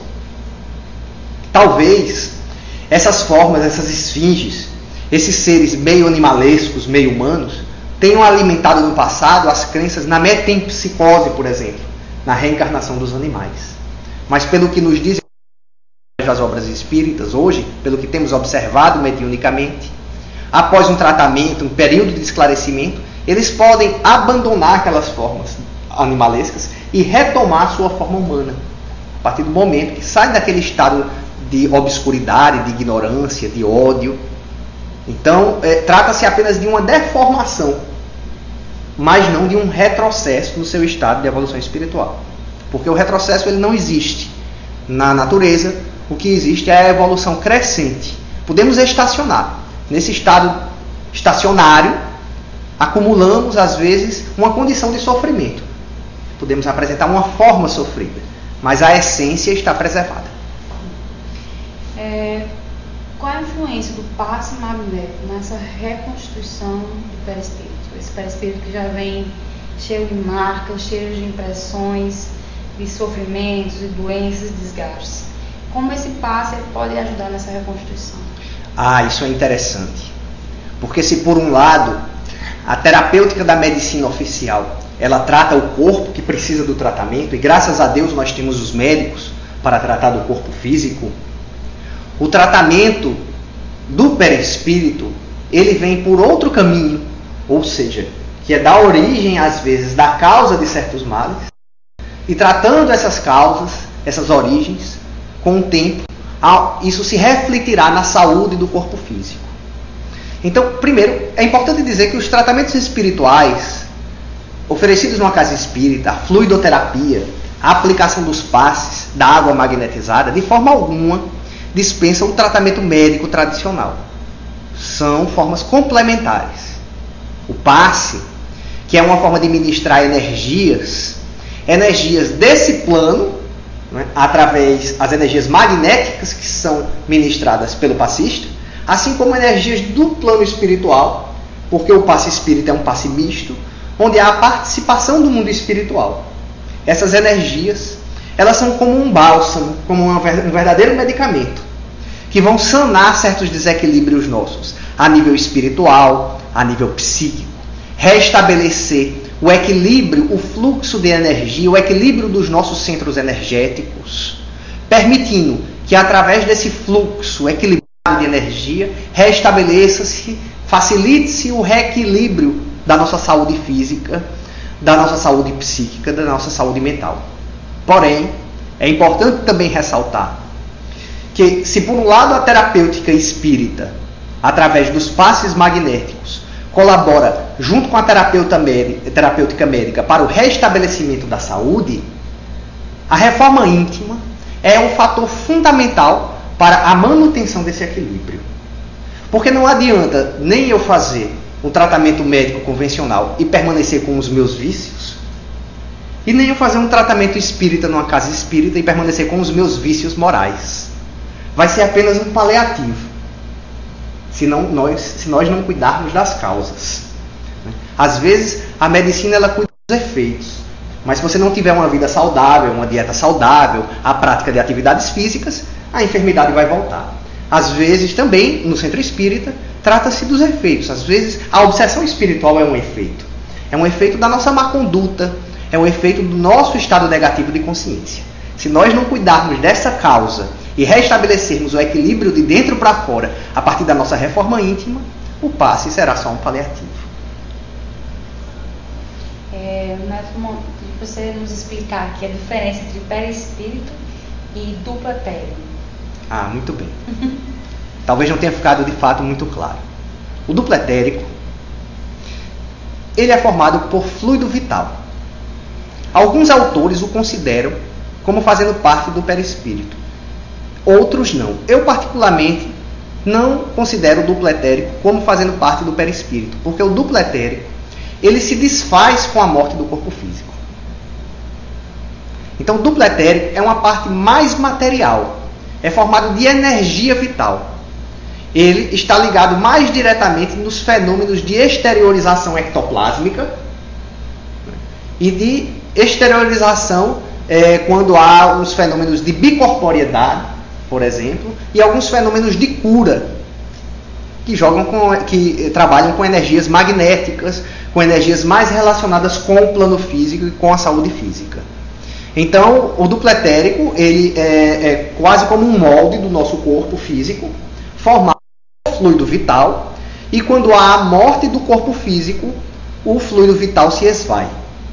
Talvez essas formas, essas esfinges, esses seres meio animalescos, meio humanos, tenham alimentado no passado as crenças na metempsicose, por exemplo, na reencarnação dos animais. Mas pelo que nos dizem as obras espíritas hoje, pelo que temos observado mediunicamente, após um tratamento, um período de esclarecimento, eles podem abandonar aquelas formas animalescas e retomar a sua forma humana, A partir do momento que sai daquele estado de obscuridade, de ignorância, de ódio. Então, é, trata-se apenas de uma deformação, mas não de um retrocesso no seu estado de evolução espiritual. Porque o retrocesso ele não existe na natureza, o que existe é a evolução crescente. Podemos estacionar. Nesse estado estacionário, acumulamos, às vezes, uma condição de sofrimento. Podemos apresentar uma forma sofrida, mas a essência está preservada. É, qual a influência do passe magnético nessa reconstrução do perispírito? Esse perispírito que já vem cheio de marcas, cheio de impressões, de sofrimentos, de doenças, desgastes. Como esse passe pode ajudar nessa reconstrução? Ah, isso é interessante. Porque se por um lado a terapêutica da medicina oficial ela trata o corpo que precisa do tratamento, e graças a Deus nós temos os médicos para tratar do corpo físico, o tratamento do perispírito ele vem por outro caminho, ou seja, que é dar origem às vezes da causa de certos males, e tratando essas causas, essas origens, com o tempo, isso se refletirá na saúde do corpo físico. Então, primeiro, é importante dizer que os tratamentos espirituais oferecidos numa casa espírita, a fluidoterapia, a aplicação dos passes, da água magnetizada, de forma alguma dispensam o tratamento médico tradicional. São formas complementares. O passe, que é uma forma de ministrar energias, energias desse plano, né, através das energias magnéticas que são ministradas pelo passista, assim como energias do plano espiritual, porque o passe espírita é um passe misto, onde há a participação do mundo espiritual. Essas energias, elas são como um bálsamo, como um verdadeiro medicamento, que vão sanar certos desequilíbrios nossos, a nível espiritual, a nível psíquico, restabelecer o equilíbrio, o fluxo de energia, o equilíbrio dos nossos centros energéticos, permitindo que através desse fluxo equilibrado de energia, restabeleça-se, facilite-se o reequilíbrio da nossa saúde física, da nossa saúde psíquica, da nossa saúde mental. Porém, é importante também ressaltar que, se por um lado a terapêutica espírita, através dos passes magnéticos, colabora junto com a terapeuta médica, terapêutica médica para o restabelecimento da saúde, a reforma íntima é um fator fundamental para a manutenção desse equilíbrio. Porque não adianta nem eu fazer um tratamento médico convencional e permanecer com os meus vícios, e nem eu fazer um tratamento espírita numa casa espírita e permanecer com os meus vícios morais. Vai ser apenas um paliativo, se, não, nós, se nós não cuidarmos das causas. Às vezes, a medicina ela cuida dos efeitos, mas se você não tiver uma vida saudável, uma dieta saudável, a prática de atividades físicas, a enfermidade vai voltar. Às vezes, também, no centro espírita, trata-se dos efeitos. Às vezes, a obsessão espiritual é um efeito. É um efeito da nossa má conduta, é um efeito do nosso estado negativo de consciência. Se nós não cuidarmos dessa causa e restabelecermos o equilíbrio de dentro para fora, a partir da nossa reforma íntima, o passe será só um paliativo. É, você nos explicar aqui a diferença entre perispírito e duplo etérico. Ah, muito bem. Talvez não tenha ficado de fato muito claro. O duplo etérico, ele é formado por fluido vital. Alguns autores o consideram como fazendo parte do perispírito. Outros não. Eu, particularmente, não considero o duplo etérico como fazendo parte do perispírito, porque o duplo etérico, ele se desfaz com a morte do corpo físico. Então, o duplo etérico é uma parte mais material. É formado de energia vital. Ele está ligado mais diretamente nos fenômenos de exteriorização ectoplásmica e de exteriorização é, quando há os fenômenos de bicorporiedade, por exemplo, e alguns fenômenos de cura que jogam com, que trabalham com energias magnéticas, com energias mais relacionadas com o plano físico e com a saúde física. Então, o duplo etérico ele é, é quase como um molde do nosso corpo físico, formado por fluido vital, e quando há a morte do corpo físico, o fluido vital se esvai.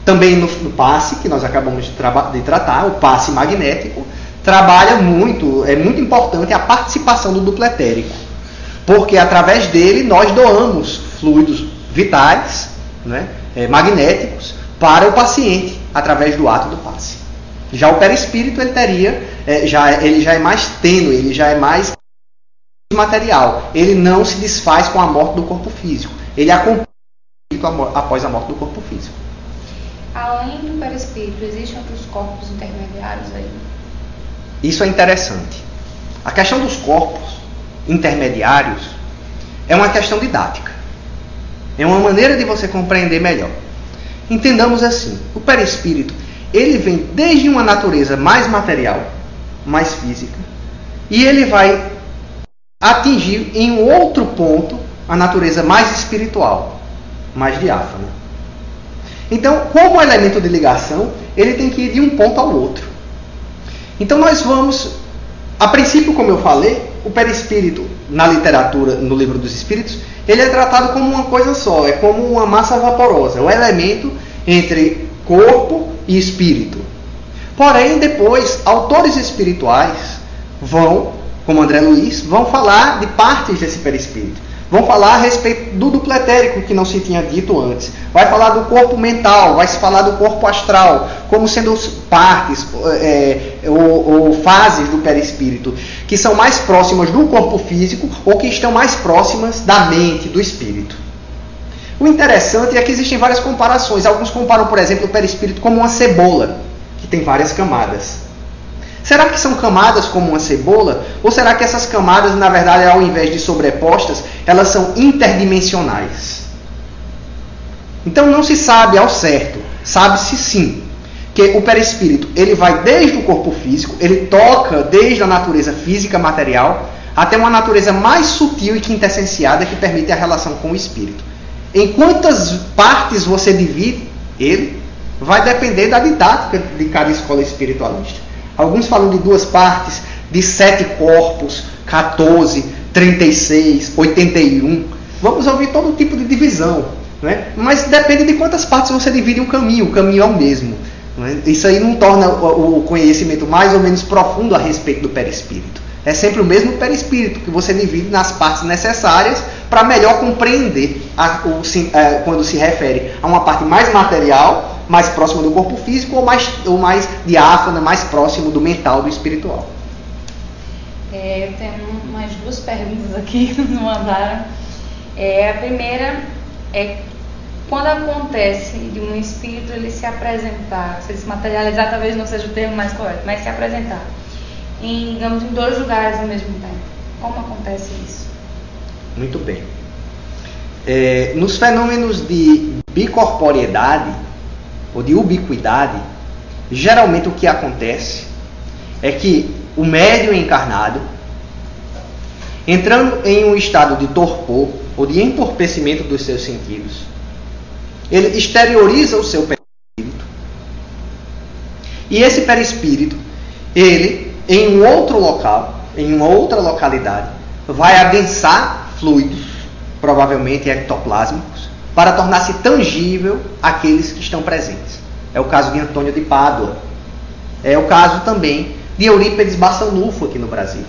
Também no, no passe, que nós acabamos de, de tratar, o passe magnético, trabalha muito, é muito importante a participação do duplo etérico, porque através dele nós doamos fluidos vitais, né, é, magnéticos, para o paciente, através do ato do passe. Já o perispírito, ele teria, é, já, ele já é mais tênue, ele já é mais material. Ele não se desfaz com a morte do corpo físico. Ele acompanha o espírito após a morte do corpo físico. Além do perispírito, existem outros corpos intermediários aí? Isso é interessante. A questão dos corpos intermediários é uma questão didática. É uma maneira de você compreender melhor. Entendamos assim, o perispírito, ele vem desde uma natureza mais material, mais física, e ele vai atingir em um outro ponto a natureza mais espiritual, mais diáfana. Então, como elemento de ligação, ele tem que ir de um ponto ao outro. Então nós vamos, a princípio, como eu falei, o perispírito na literatura, no livro dos espíritos, ele é tratado como uma coisa só, é como uma massa vaporosa, é o elemento entre corpo e espírito. Porém, depois, autores espirituais vão, como André Luiz, vão falar de partes desse perispírito. Vão falar a respeito do duplo etérico, que não se tinha dito antes. Vai falar do corpo mental, vai se falar do corpo astral, como sendo partes é, ou, ou fases do perispírito, que são mais próximas do corpo físico ou que estão mais próximas da mente, do espírito. O interessante é que existem várias comparações. Alguns comparam, por exemplo, o perispírito como uma cebola, que tem várias camadas. Será que são camadas como uma cebola? Ou será que essas camadas, na verdade, ao invés de sobrepostas, elas são interdimensionais? Então não se sabe ao certo. Sabe-se sim que o perispírito, ele vai desde o corpo físico, ele toca desde a natureza física material até uma natureza mais sutil e quintessenciada que permite a relação com o espírito. Em quantas partes você divide ele, vai depender da didática de cada escola espiritualista. Alguns falam de duas partes, de sete corpos, quatorze, trinta e seis, oitenta e um. Vamos ouvir todo tipo de divisão, né? Mas depende de quantas partes você divide um caminho. O caminho é o mesmo, né? Isso aí não torna o conhecimento mais ou menos profundo a respeito do perispírito. É sempre o mesmo perispírito que você divide nas partes necessárias para melhor compreender a, o, a, quando se refere a uma parte mais material, mais próximo do corpo físico, ou mais, ou mais diáfana, mais próximo do mental, do espiritual. É, eu tenho umas duas perguntas aqui que nos mandaram. É, a primeira é quando acontece de um espírito ele se apresentar, se ele se materializar, talvez não seja o termo mais correto, mas se apresentar em, digamos, em dois lugares ao mesmo tempo. Como acontece isso? Muito bem. É, nos fenômenos de bicorporeidade ou de ubiquidade, geralmente o que acontece é que o médium encarnado, entrando em um estado de torpor ou de entorpecimento dos seus sentidos, ele exterioriza o seu perispírito. E esse perispírito, ele, em um outro local, em uma outra localidade, vai adensar fluidos, provavelmente ectoplásmicos, para tornar-se tangível àqueles que estão presentes. É o caso de Antônio de Pádua. É o caso também de Eurípides Bassanufo aqui no Brasil.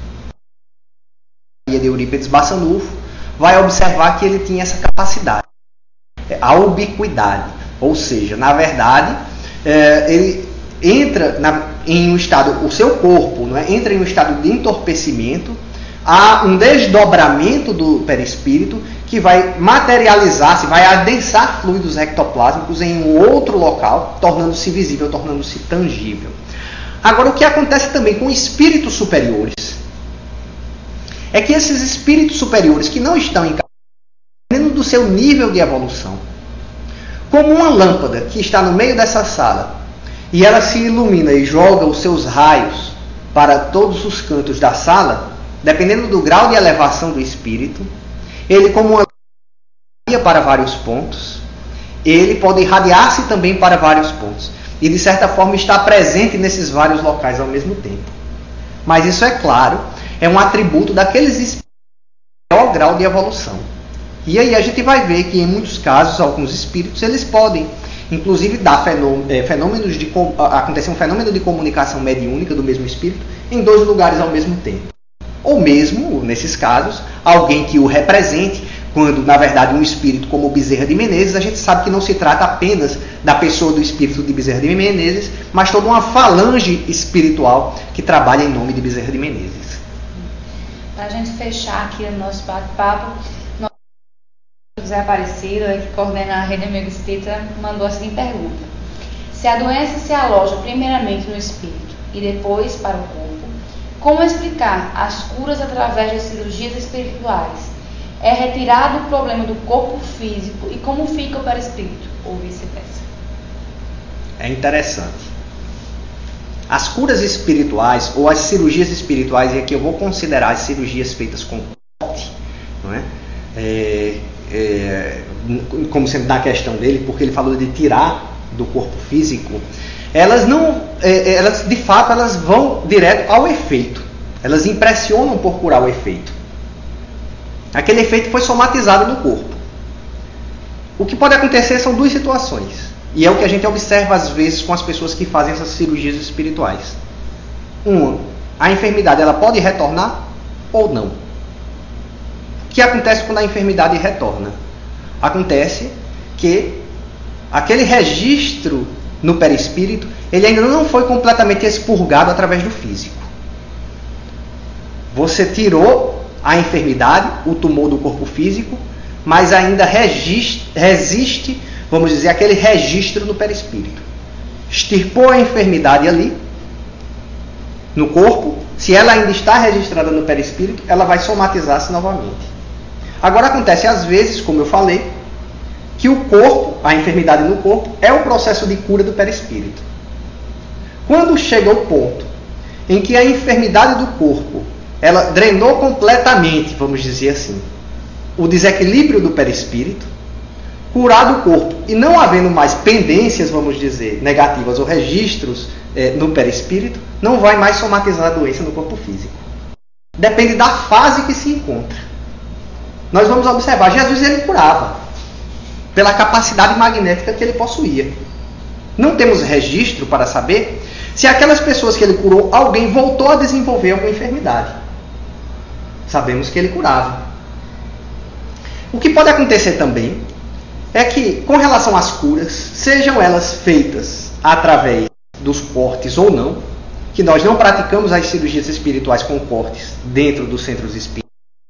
A de Eurípides Bassanufo vai observar que ele tinha essa capacidade, a ubiquidade. Ou seja, na verdade, ele entra na, em um estado, o seu corpo, não é? entra em um estado de entorpecimento, há um desdobramento do perispírito que vai materializar-se, vai adensar fluidos ectoplásmicos em um outro local, tornando-se visível, tornando-se tangível. Agora, o que acontece também com espíritos superiores é que esses espíritos superiores que não estão encarnados, dependendo do seu nível de evolução, como uma lâmpada que está no meio dessa sala e ela se ilumina e joga os seus raios para todos os cantos da sala, dependendo do grau de elevação do espírito, ele, como uma lâmpada para vários pontos, ele pode irradiar-se também para vários pontos. E, de certa forma, está presente nesses vários locais ao mesmo tempo. Mas isso, é claro, é um atributo daqueles espíritos de maior grau de evolução. E aí a gente vai ver que, em muitos casos, alguns espíritos, eles podem Inclusive dá fenômenos de, acontece um fenômeno de comunicação mediúnica do mesmo espírito em dois lugares ao mesmo tempo. Ou mesmo, nesses casos, alguém que o represente, quando na verdade um espírito como Bezerra de Menezes, a gente sabe que não se trata apenas da pessoa do espírito de Bezerra de Menezes, mas toda uma falange espiritual que trabalha em nome de Bezerra de Menezes. Para a gente fechar aqui o nosso bate-papo, José Aparecido, que coordena a Rede Amigo Espírita, mandou a seguinte pergunta: se a doença se aloja primeiramente no espírito e depois para o corpo, como explicar as curas através das cirurgias espirituais? É retirado o problema do corpo físico e como fica o perispírito, ou vice-versa? É interessante. As curas espirituais ou as cirurgias espirituais, e aqui eu vou considerar as cirurgias feitas com corte, não é? É, é, como sempre na questão dele, porque ele falou de tirar do corpo físico, elas não, é, elas de fato elas vão direto ao efeito, elas impressionam por curar o efeito. Aquele efeito foi somatizado no corpo. O que pode acontecer são duas situações, e é o que a gente observa às vezes com as pessoas que fazem essas cirurgias espirituais. Uma, a enfermidade ela pode retornar ou não. O que acontece quando a enfermidade retorna? Acontece que aquele registro no perispírito, ele ainda não foi completamente expurgado através do físico. Você tirou a enfermidade, o tumor do corpo físico, mas ainda resiste, resiste, vamos dizer, aquele registro no perispírito. Extirpou a enfermidade ali, no corpo, se ela ainda está registrada no perispírito, ela vai somatizar-se novamente. Agora acontece às vezes, como eu falei, que o corpo, a enfermidade no corpo, é o processo de cura do perispírito. Quando chega o ponto em que a enfermidade do corpo ela drenou completamente, vamos dizer assim, o desequilíbrio do perispírito, curado o corpo e não havendo mais pendências, vamos dizer, negativas ou registros eh, no perispírito, não vai mais somatizar a doença no corpo físico. Depende da fase que se encontra. Nós vamos observar, Jesus ele curava pela capacidade magnética que ele possuía. Não temos registro para saber se aquelas pessoas que ele curou, alguém voltou a desenvolver alguma enfermidade. Sabemos que ele curava. O que pode acontecer também é que, com relação às curas, sejam elas feitas através dos cortes ou não, que nós não praticamos as cirurgias espirituais com cortes dentro dos centros espíritas,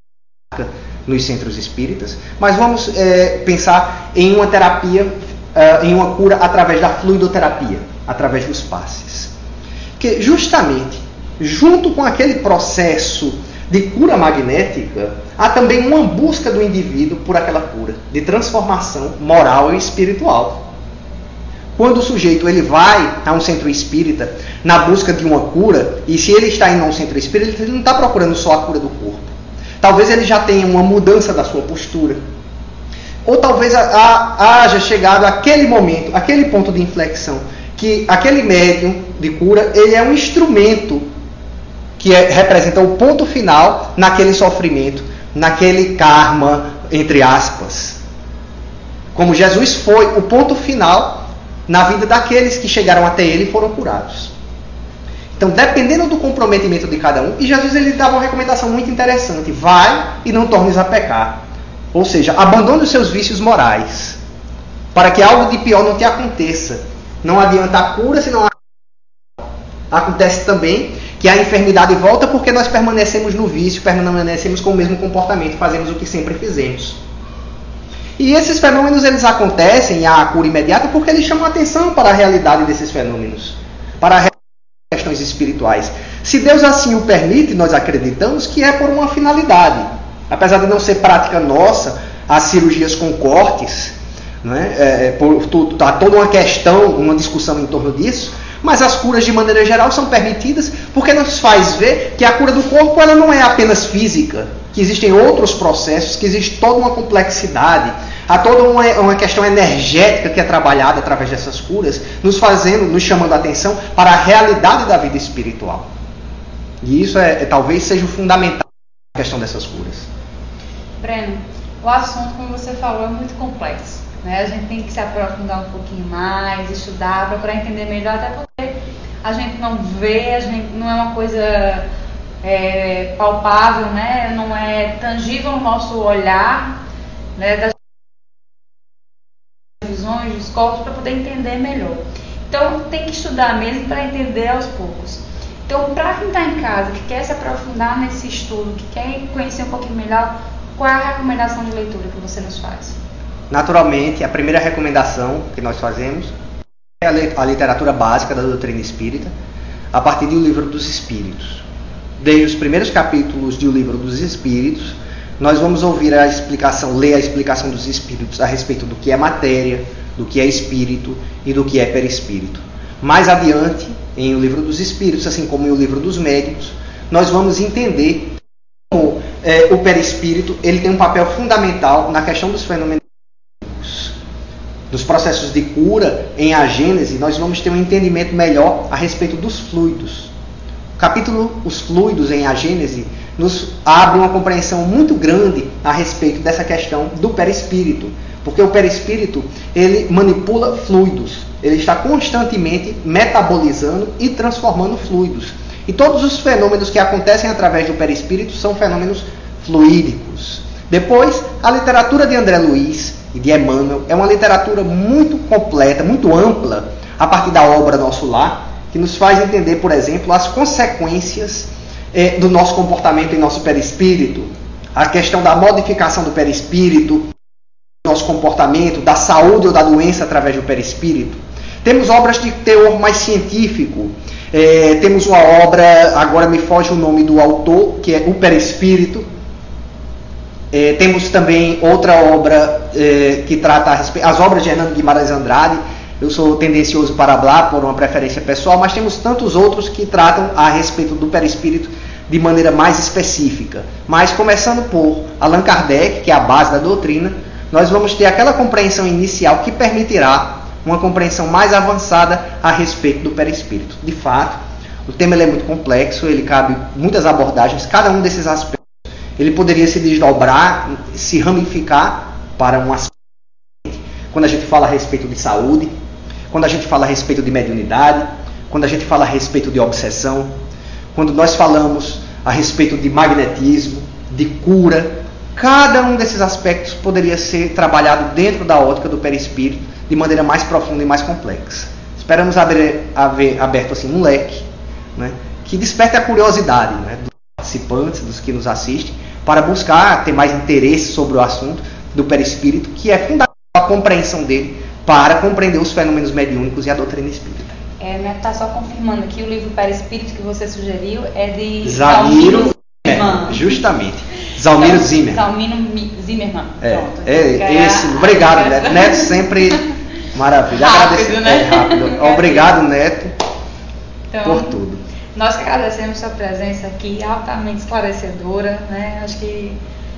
nos centros espíritas, mas vamos é, pensar em uma terapia, uh, em uma cura através da fluidoterapia, através dos passes. Que justamente, junto com aquele processo de cura magnética, há também uma busca do indivíduo por aquela cura, de transformação moral e espiritual. Quando o sujeito ele vai a um centro espírita na busca de uma cura, e se ele está indo a um centro espírita, ele não está procurando só a cura do corpo. Talvez ele já tenha uma mudança da sua postura. Ou talvez a, a, haja chegado àquele momento, aquele ponto de inflexão, que aquele médium de cura, ele é um instrumento que é, representa o ponto final naquele sofrimento, naquele karma, entre aspas. Como Jesus foi o ponto final na vida daqueles que chegaram até ele e foram curados. Então, dependendo do comprometimento de cada um, e Jesus ele dava uma recomendação muito interessante: vai e não tornes a pecar. Ou seja, abandone os seus vícios morais, para que algo de pior não te aconteça. Não adianta a cura se não acontece também que a enfermidade volta porque nós permanecemos no vício, permanecemos com o mesmo comportamento, fazemos o que sempre fizemos. E esses fenômenos eles acontecem, a cura imediata, porque eles chamam a atenção para a realidade desses fenômenos, para a questões espirituais. Se Deus assim o permite, nós acreditamos que é por uma finalidade. Apesar de não ser prática nossa, as cirurgias com cortes, não é? É, por, tu, há toda uma questão, uma discussão em torno disso, mas as curas de maneira geral são permitidas porque nos faz ver que a cura do corpo ela não é apenas física, que existem outros processos, que existe toda uma complexidade, há toda uma, uma questão energética que é trabalhada através dessas curas, nos fazendo, nos chamando a atenção para a realidade da vida espiritual. E isso é, é talvez seja o fundamental da questão dessas curas. Breno, o assunto, como você falou, é muito complexo. né? A gente tem que se aprofundar um pouquinho mais, estudar, procurar entender melhor, até porque a gente não vê, a gente não é uma coisa é, palpável, né? Não é tangível o nosso olhar, né? Das visões, dos corpos, para poder entender melhor. Então tem que estudar mesmo para entender aos poucos. Então, para quem está em casa, que quer se aprofundar nesse estudo, que quer conhecer um pouquinho melhor, qual é a recomendação de leitura que você nos faz? Naturalmente, a primeira recomendação que nós fazemos é a literatura básica da doutrina espírita, a partir do Livro dos Espíritos. Desde os primeiros capítulos do Livro dos Espíritos, nós vamos ouvir a explicação, ler a explicação dos Espíritos a respeito do que é matéria, do que é espírito e do que é perispírito. Mais adiante, em O Livro dos Espíritos, assim como em O Livro dos Médiuns, nós vamos entender como é, o perispírito ele tem um papel fundamental na questão dos fenômenos, dos processos de cura. Em A Gênese, nós vamos ter um entendimento melhor a respeito dos fluidos. O capítulo Os Fluidos, em A Gênese, nos abre uma compreensão muito grande a respeito dessa questão do perispírito, porque o perispírito ele manipula fluidos, ele está constantemente metabolizando e transformando fluidos. E todos os fenômenos que acontecem através do perispírito são fenômenos fluídicos. Depois, a literatura de André Luiz e de Emmanuel é uma literatura muito completa, muito ampla, a partir da obra Nosso Lar, que nos faz entender, por exemplo, as consequências eh, do nosso comportamento em nosso perispírito, a questão da modificação do perispírito, do nosso comportamento, da saúde ou da doença através do perispírito. Temos obras de teor mais científico. É, temos uma obra, agora me foge o nome do autor, que é O Perispírito. É, temos também outra obra é, que trata a respeito, as obras de Hernando Guimarães Andrade. Eu sou tendencioso para hablar por uma preferência pessoal, mas temos tantos outros que tratam a respeito do perispírito de maneira mais específica. Mas começando por Allan Kardec, que é a base da doutrina, nós vamos ter aquela compreensão inicial que permitirá uma compreensão mais avançada a respeito do perispírito. De fato, o tema ele é muito complexo, ele cabe muitas abordagens, cada um desses aspectos ele poderia se desdobrar, se ramificar para um aspecto. Quando a gente fala a respeito de saúde, quando a gente fala a respeito de mediunidade, quando a gente fala a respeito de obsessão, quando nós falamos a respeito de magnetismo, de cura, cada um desses aspectos poderia ser trabalhado dentro da ótica do perispírito de maneira mais profunda e mais complexa. Esperamos haver, haver aberto assim, um leque, né, que desperte a curiosidade, né, dos participantes, dos que nos assistem, para buscar ter mais interesse sobre o assunto do perispírito, que é fundamental a compreensão dele para compreender os fenômenos mediúnicos e a doutrina espírita. É, né, tá só confirmando aqui, o livro Perispírito que você sugeriu é de Zalmiro Zimmermann. Justamente. Zalmiro Zimmermann. Zalmiro Zimmermann. É, Pronto. é esse. Obrigado, Neto. Neto sempre maravilha. Rápido, Agradeço, né? É, rápido. Obrigado, Neto, então, por tudo. Nós que agradecemos sua presença aqui, altamente esclarecedora, né? Acho que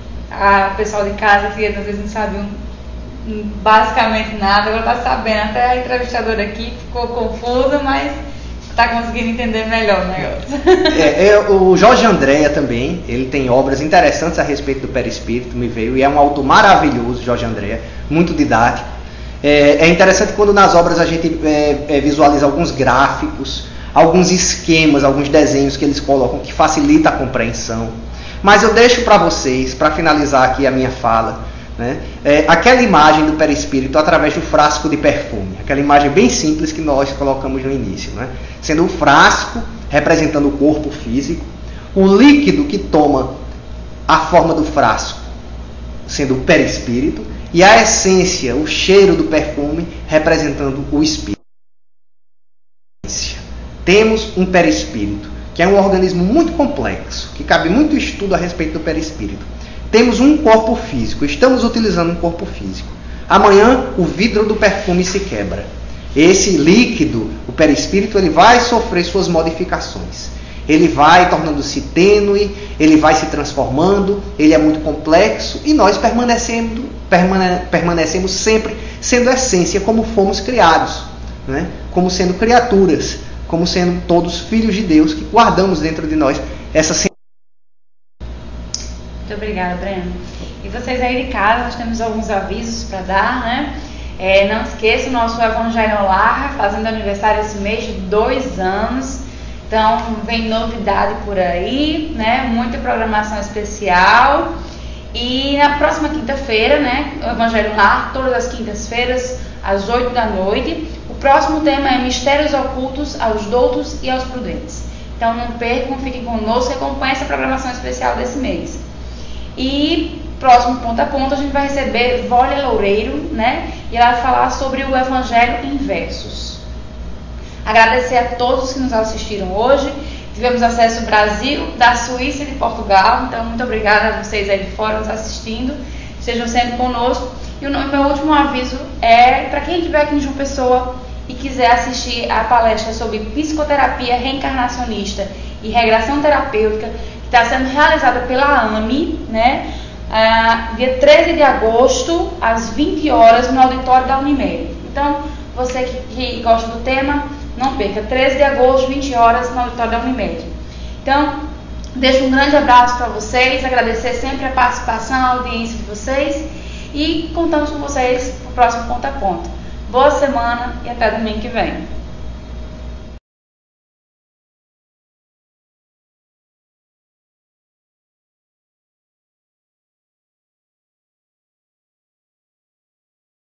a pessoal de casa que às vezes não sabe um, basicamente nada, agora está sabendo. Até a entrevistadora aqui ficou confusa, mas está conseguindo entender melhor o negócio. É, é, o Jorge Andréa também, ele tem obras interessantes a respeito do perispírito, me veio, e é um autor maravilhoso, Jorge Andréa, muito didático. É, é interessante quando nas obras a gente é, é, visualiza alguns gráficos, alguns esquemas, alguns desenhos que eles colocam que facilita a compreensão. Mas eu deixo para vocês, para finalizar aqui a minha fala, né, é, aquela imagem do perispírito através do frasco de perfume, aquela imagem bem simples que nós colocamos no início, né, sendo o frasco representando o corpo físico, o líquido que toma a forma do frasco sendo o perispírito, e a essência, o cheiro do perfume representando o espírito. Temos um perispírito, que é um organismo muito complexo, que cabe muito estudo a respeito do perispírito. Temos um corpo físico, estamos utilizando um corpo físico. Amanhã o vidro do perfume se quebra. Esse líquido, o perispírito, ele vai sofrer suas modificações. Ele vai tornando-se tênue, ele vai se transformando, ele é muito complexo e nós permanecendo, permane, permanecemos sempre sendo essência, como fomos criados, né? Como sendo criaturas, como sendo todos filhos de Deus, que guardamos dentro de nós essa sensação. Muito obrigada, Breno. E vocês aí de casa, nós temos alguns avisos para dar, né? É, não esqueça o nosso Evangelho Lar, fazendo aniversário esse mês de dois anos. Então, vem novidade por aí, né? Muita programação especial. E na próxima quinta-feira, né? O Evangelho Lar, todas as quintas-feiras, às oito da noite. O próximo tema é Mistérios Ocultos aos Doutos e aos Prudentes. Então, não percam, fiquem conosco e acompanhem essa programação especial desse mês. E próximo ponto a ponto, a gente vai receber Vólia Loureiro, né? E ela vai falar sobre o Evangelho em versos. Agradecer a todos que nos assistiram hoje. Tivemos acesso ao Brasil, da Suíça e de Portugal. Então, muito obrigada a vocês aí de fora nos assistindo. Estejam sempre conosco. E o meu último aviso é para quem estiver aqui em João Pessoa e quiser assistir a palestra sobre psicoterapia reencarnacionista e regressão terapêutica, que está sendo realizada pela A M I, né? Ah, dia treze de agosto, às vinte horas, no auditório da Unimed. Então, você que, que gosta do tema, não perca, treze de agosto, vinte horas, no auditório da Unimed. Então, deixo um grande abraço para vocês, agradecer sempre a participação, a audiência de vocês e contamos com vocês no próximo ponto a ponto. Boa semana e até domingo que vem.